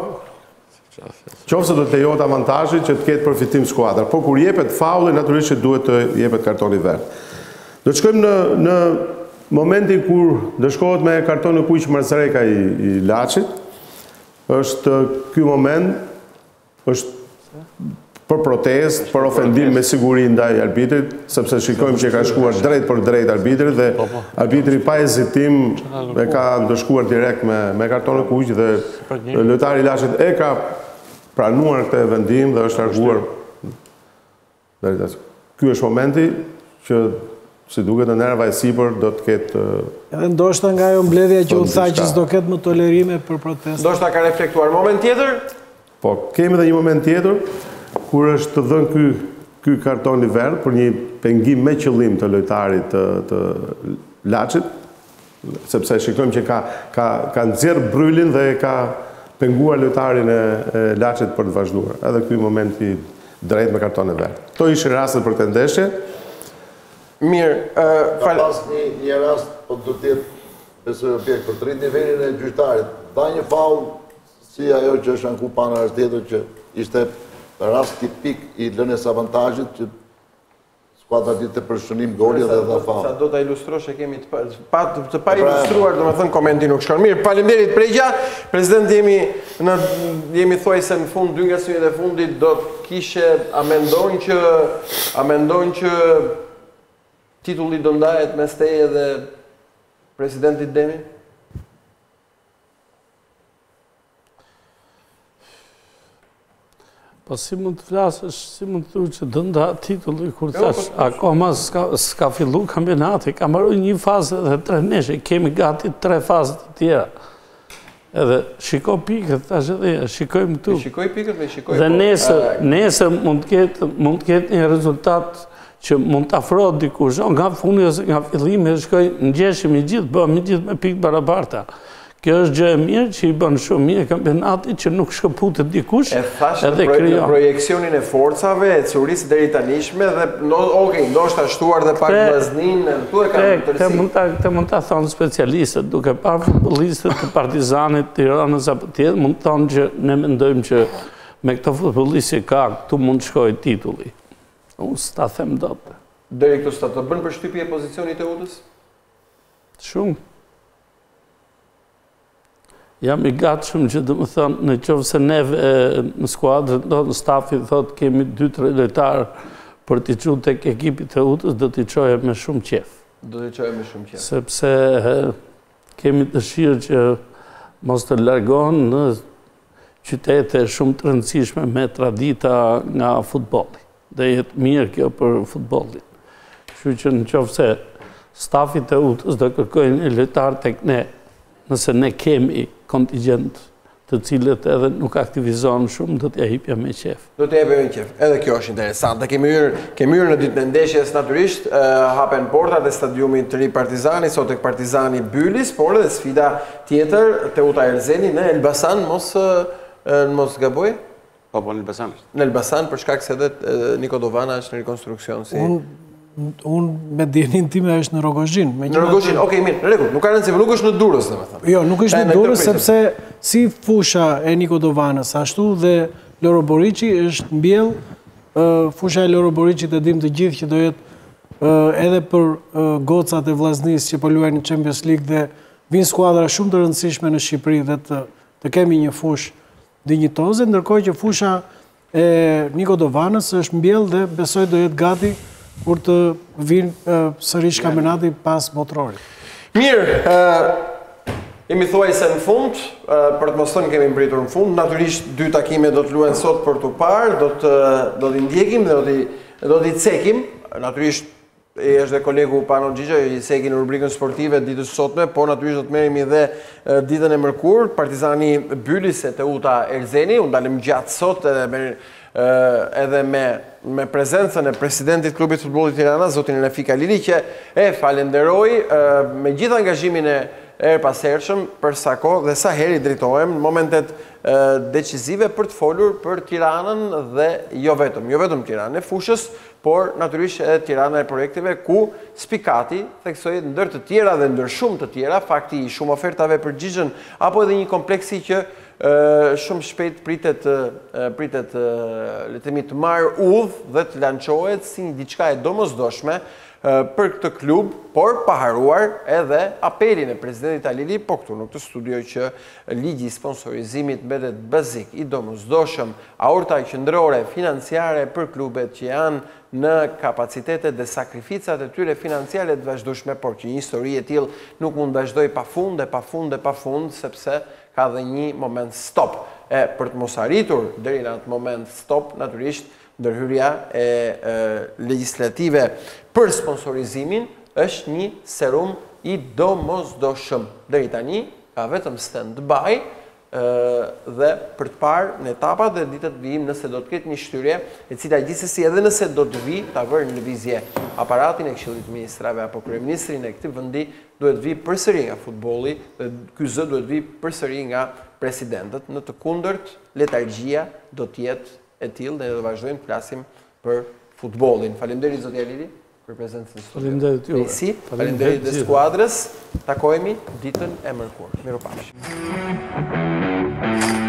Qofse do të lejohet avantazhi që të ketë përfitim skuadra, por kur jepet faulli natyrisht që duhet të jepet kartoni verdh. Do të shkojmë në momentin kur ndëshkohet me karton e kuq Marcereka i Lacit. Është ky moment është për protest, për ofendim me siguri ndaj arbitrit, sepse shikojmë që ka shkuar drejt për drejt arbitrit dhe arbitri pa hezitim e ka ndëshkuar direkt me karton e kuq dhe lojtari i Lacit e ka pranuar këtë vendim dhe është larguar. Ky është momenti që si duket në nerva e sipër do të ketë. Edhe ndoshta nga ajo mbledhja që u tha që s'do ketë më tolerime për protestë. Ndoshta ka reflektuar. Moment tjetër? Po, kemi edhe një moment tjetër kur është të dhënë ky karton i verdh për një pengim me qëllim të lojtarit të Lacit, sepse shikojmë që ka nxjerr brylin dhe ka penguar lojtarin e Lacit për të vazhduar. Edhe ky momenti drejt me karton e verdh. Kto ishin rastet për këtë ndeshje. Mirë, ka pas një rast, po do të jetë besoj objekt për të rritë nivelin e gjyqtarit. Dha një faul si ajo që është anku pana është tjetër që ishte rast tipik i lënies avantazhit që skuadra ditë të përshënim goli dhe dha faul. Sa do ta ilustrosh e kemi të pa ilustruar, domethënë komenti nuk shkon. Mirë, faleminderit Pregja. President, jemi thuajse në fund, 2 nga synjet e fundit do të kishe a mendojnë që titulli do ndahet mes teje dhe presidentit Demi? Po si mund të flasësh, si mund të thuaj që do ndahet titulli kur thash akoma s'ka fillu kampionati, ka marrë një fazë dhe 3 ndeshje, kemi gati 3 fazë të tjera. Edhe shiko pikët, thash edhe, shikojmë këtu. Shikoj pikët, shikoj. Dhe nesër mund të ketë një rezultat që mund të afrohet dikush, nga fundi ose nga fillimi, shkoj ngjeshim i gjithë, bëhemi gjithë me pikë barabarta. Kjo është gjë e mirë që i bën shumë mirë kampionatit që nuk shkëputet dikush. E thash në projekcionin e forcave, e curisë deri tanishme dhe ndoshta shtuar dhe pak vllaznin, këtu e kanë tërësi. Këtë mund ta thonë specialistët, duke parë futbollistët të Partizanit, Tiranës apo tjetër, mund të thonë që ne mendojmë që me këto futbollistë ka këtu mund të shkojë titulli. Unë s'ta them dot. Deri këtu s'ta të bën përshtypje pozicionit e Udës? Shumë. Jam I gatshëm që dhe më thënë, në qovë se neve në skuadrë, në stafi thotë kemi 2-3 lojtarë për t'i qu tek ekipit e utës, do t'i qoje me shumë qef. Do t'i qoje me shumë qef. Sepse kemi dëshirë që mos të largohen në qytete shumë të rëndësishme me tradita nga futbolli. Dhe jetë mirë kjo për futbollin. Kështu që në qovë se stafit e utës do kërkojnë një lojtar tek ne, nëse ne kemi kontingent të cilët edhe nuk aktivizohen shumë, do t'ja hipja me qef. Do t'ja hipja me qef. Edhe kjo është interesante. Kemi hyrë në ditën e ndeshjes natyrisht, hapen portat e stadiumit të ri Partizani, sot tek Partizani Bylis, por edhe sfida tjetër Teuta Erzeni në Elbasan, mos gaboj? Po, në Elbasan. Në Elbasan, për shkak se edhe Niko Dovana është në rekonstruksion si... Unë me djenin time është në Rogozhin. Në Rogozhin, okej, mirë, në rregull, nuk ka rëndësi, nuk është në Durrës, dhe me thëmë. Jo, nuk është në Durrës, sepse si fusha e Niko Dovanës, ashtu dhe Loro Borici është mbjell, fusha e Loro Boricit e dim të gjithë që do jetë edhe për gocat e Vllaznis që po luajnë në Champions League dhe vinë skuadra shumë të rëndësishme në Shqipëri dhe të kemi një fush dinjitoze, ndërkohë që fusha e Niko Dovanës është mbjell dhe besoj do jetë gati kur të vinë sërish kampionati pas botrorit. Mirë, jemi thuaj se në fund, për të mos thënë kemi mbritur në fund, natyrisht 2 takime do të luajnë sot për të parë, do t'i ndjekim dhe do t'i cekim, natyrisht është dhe kolegu Pano Gjigja, i ceki në rubrikën sportive ditës sotme, po natyrisht do të merremi dhe ditën e mërkur, Partizani Bylis e Teuta Erzeni, unë dalim gjatë sot edhe me prezencën e presidentit klubit futbollit Tirana, zotin Refik Alili, që e falenderoj me gjithë angazhimin e pashershëm për sa kohë dhe sa herë i drejtohem në momentet decisive për të folur për Tiranën dhe jo vetëm Tiranën e fushës, por natyrisht edhe Tirana e projektive ku spikati theksoi ndër të tjera dhe ndër shumë të tjera, fakti i shumë ofertave përgjigjen apo edhe një kompleksi që shumë shpejt pritet le të themi të marrë udhë dhe të lançohet si një diçka e domosdoshme për këtë klub, por pa haruar edhe apelin e presidentit Alili, po këtu në këtë studio që ligji i sponsorizimit mbetet bazik, i domosdoshëm, aorta qendrore financiare për klubet që janë në kapacitetet dhe sakrificat e tyre financiare të vazhdueshme, por që një histori e tillë nuk mund vazhdoj pafund, sepse ka dhe një moment stop. Për të mos arritur deri në atë moment stop, natyrisht ndërhyrja e legislative për sponsorizimin është një serum i domosdoshëm. Deri tani ka vetëm stand-by dhe për të parë në etapat dhe ditët vijim nëse do të ketë një shtyrje e cila gjithsesi edhe nëse do të vi ta vërë në lëvizje aparatin e Këshillit të Ministrave apo kryeministrin e këtij vendi, duhet vi përsëri nga futbolli dhe ky zë duhet vi përsëri nga presidentët. Në të kundërt, letargjia do të jetë e tillë dhe do vazhdojmë të flasim për futbollin. Faleminderit zoti Alili për prezencën në studio. Faleminderit juve. Faleminderit dhe skuadrës. Takohemi ditën e mërkurë. Mirupafshim.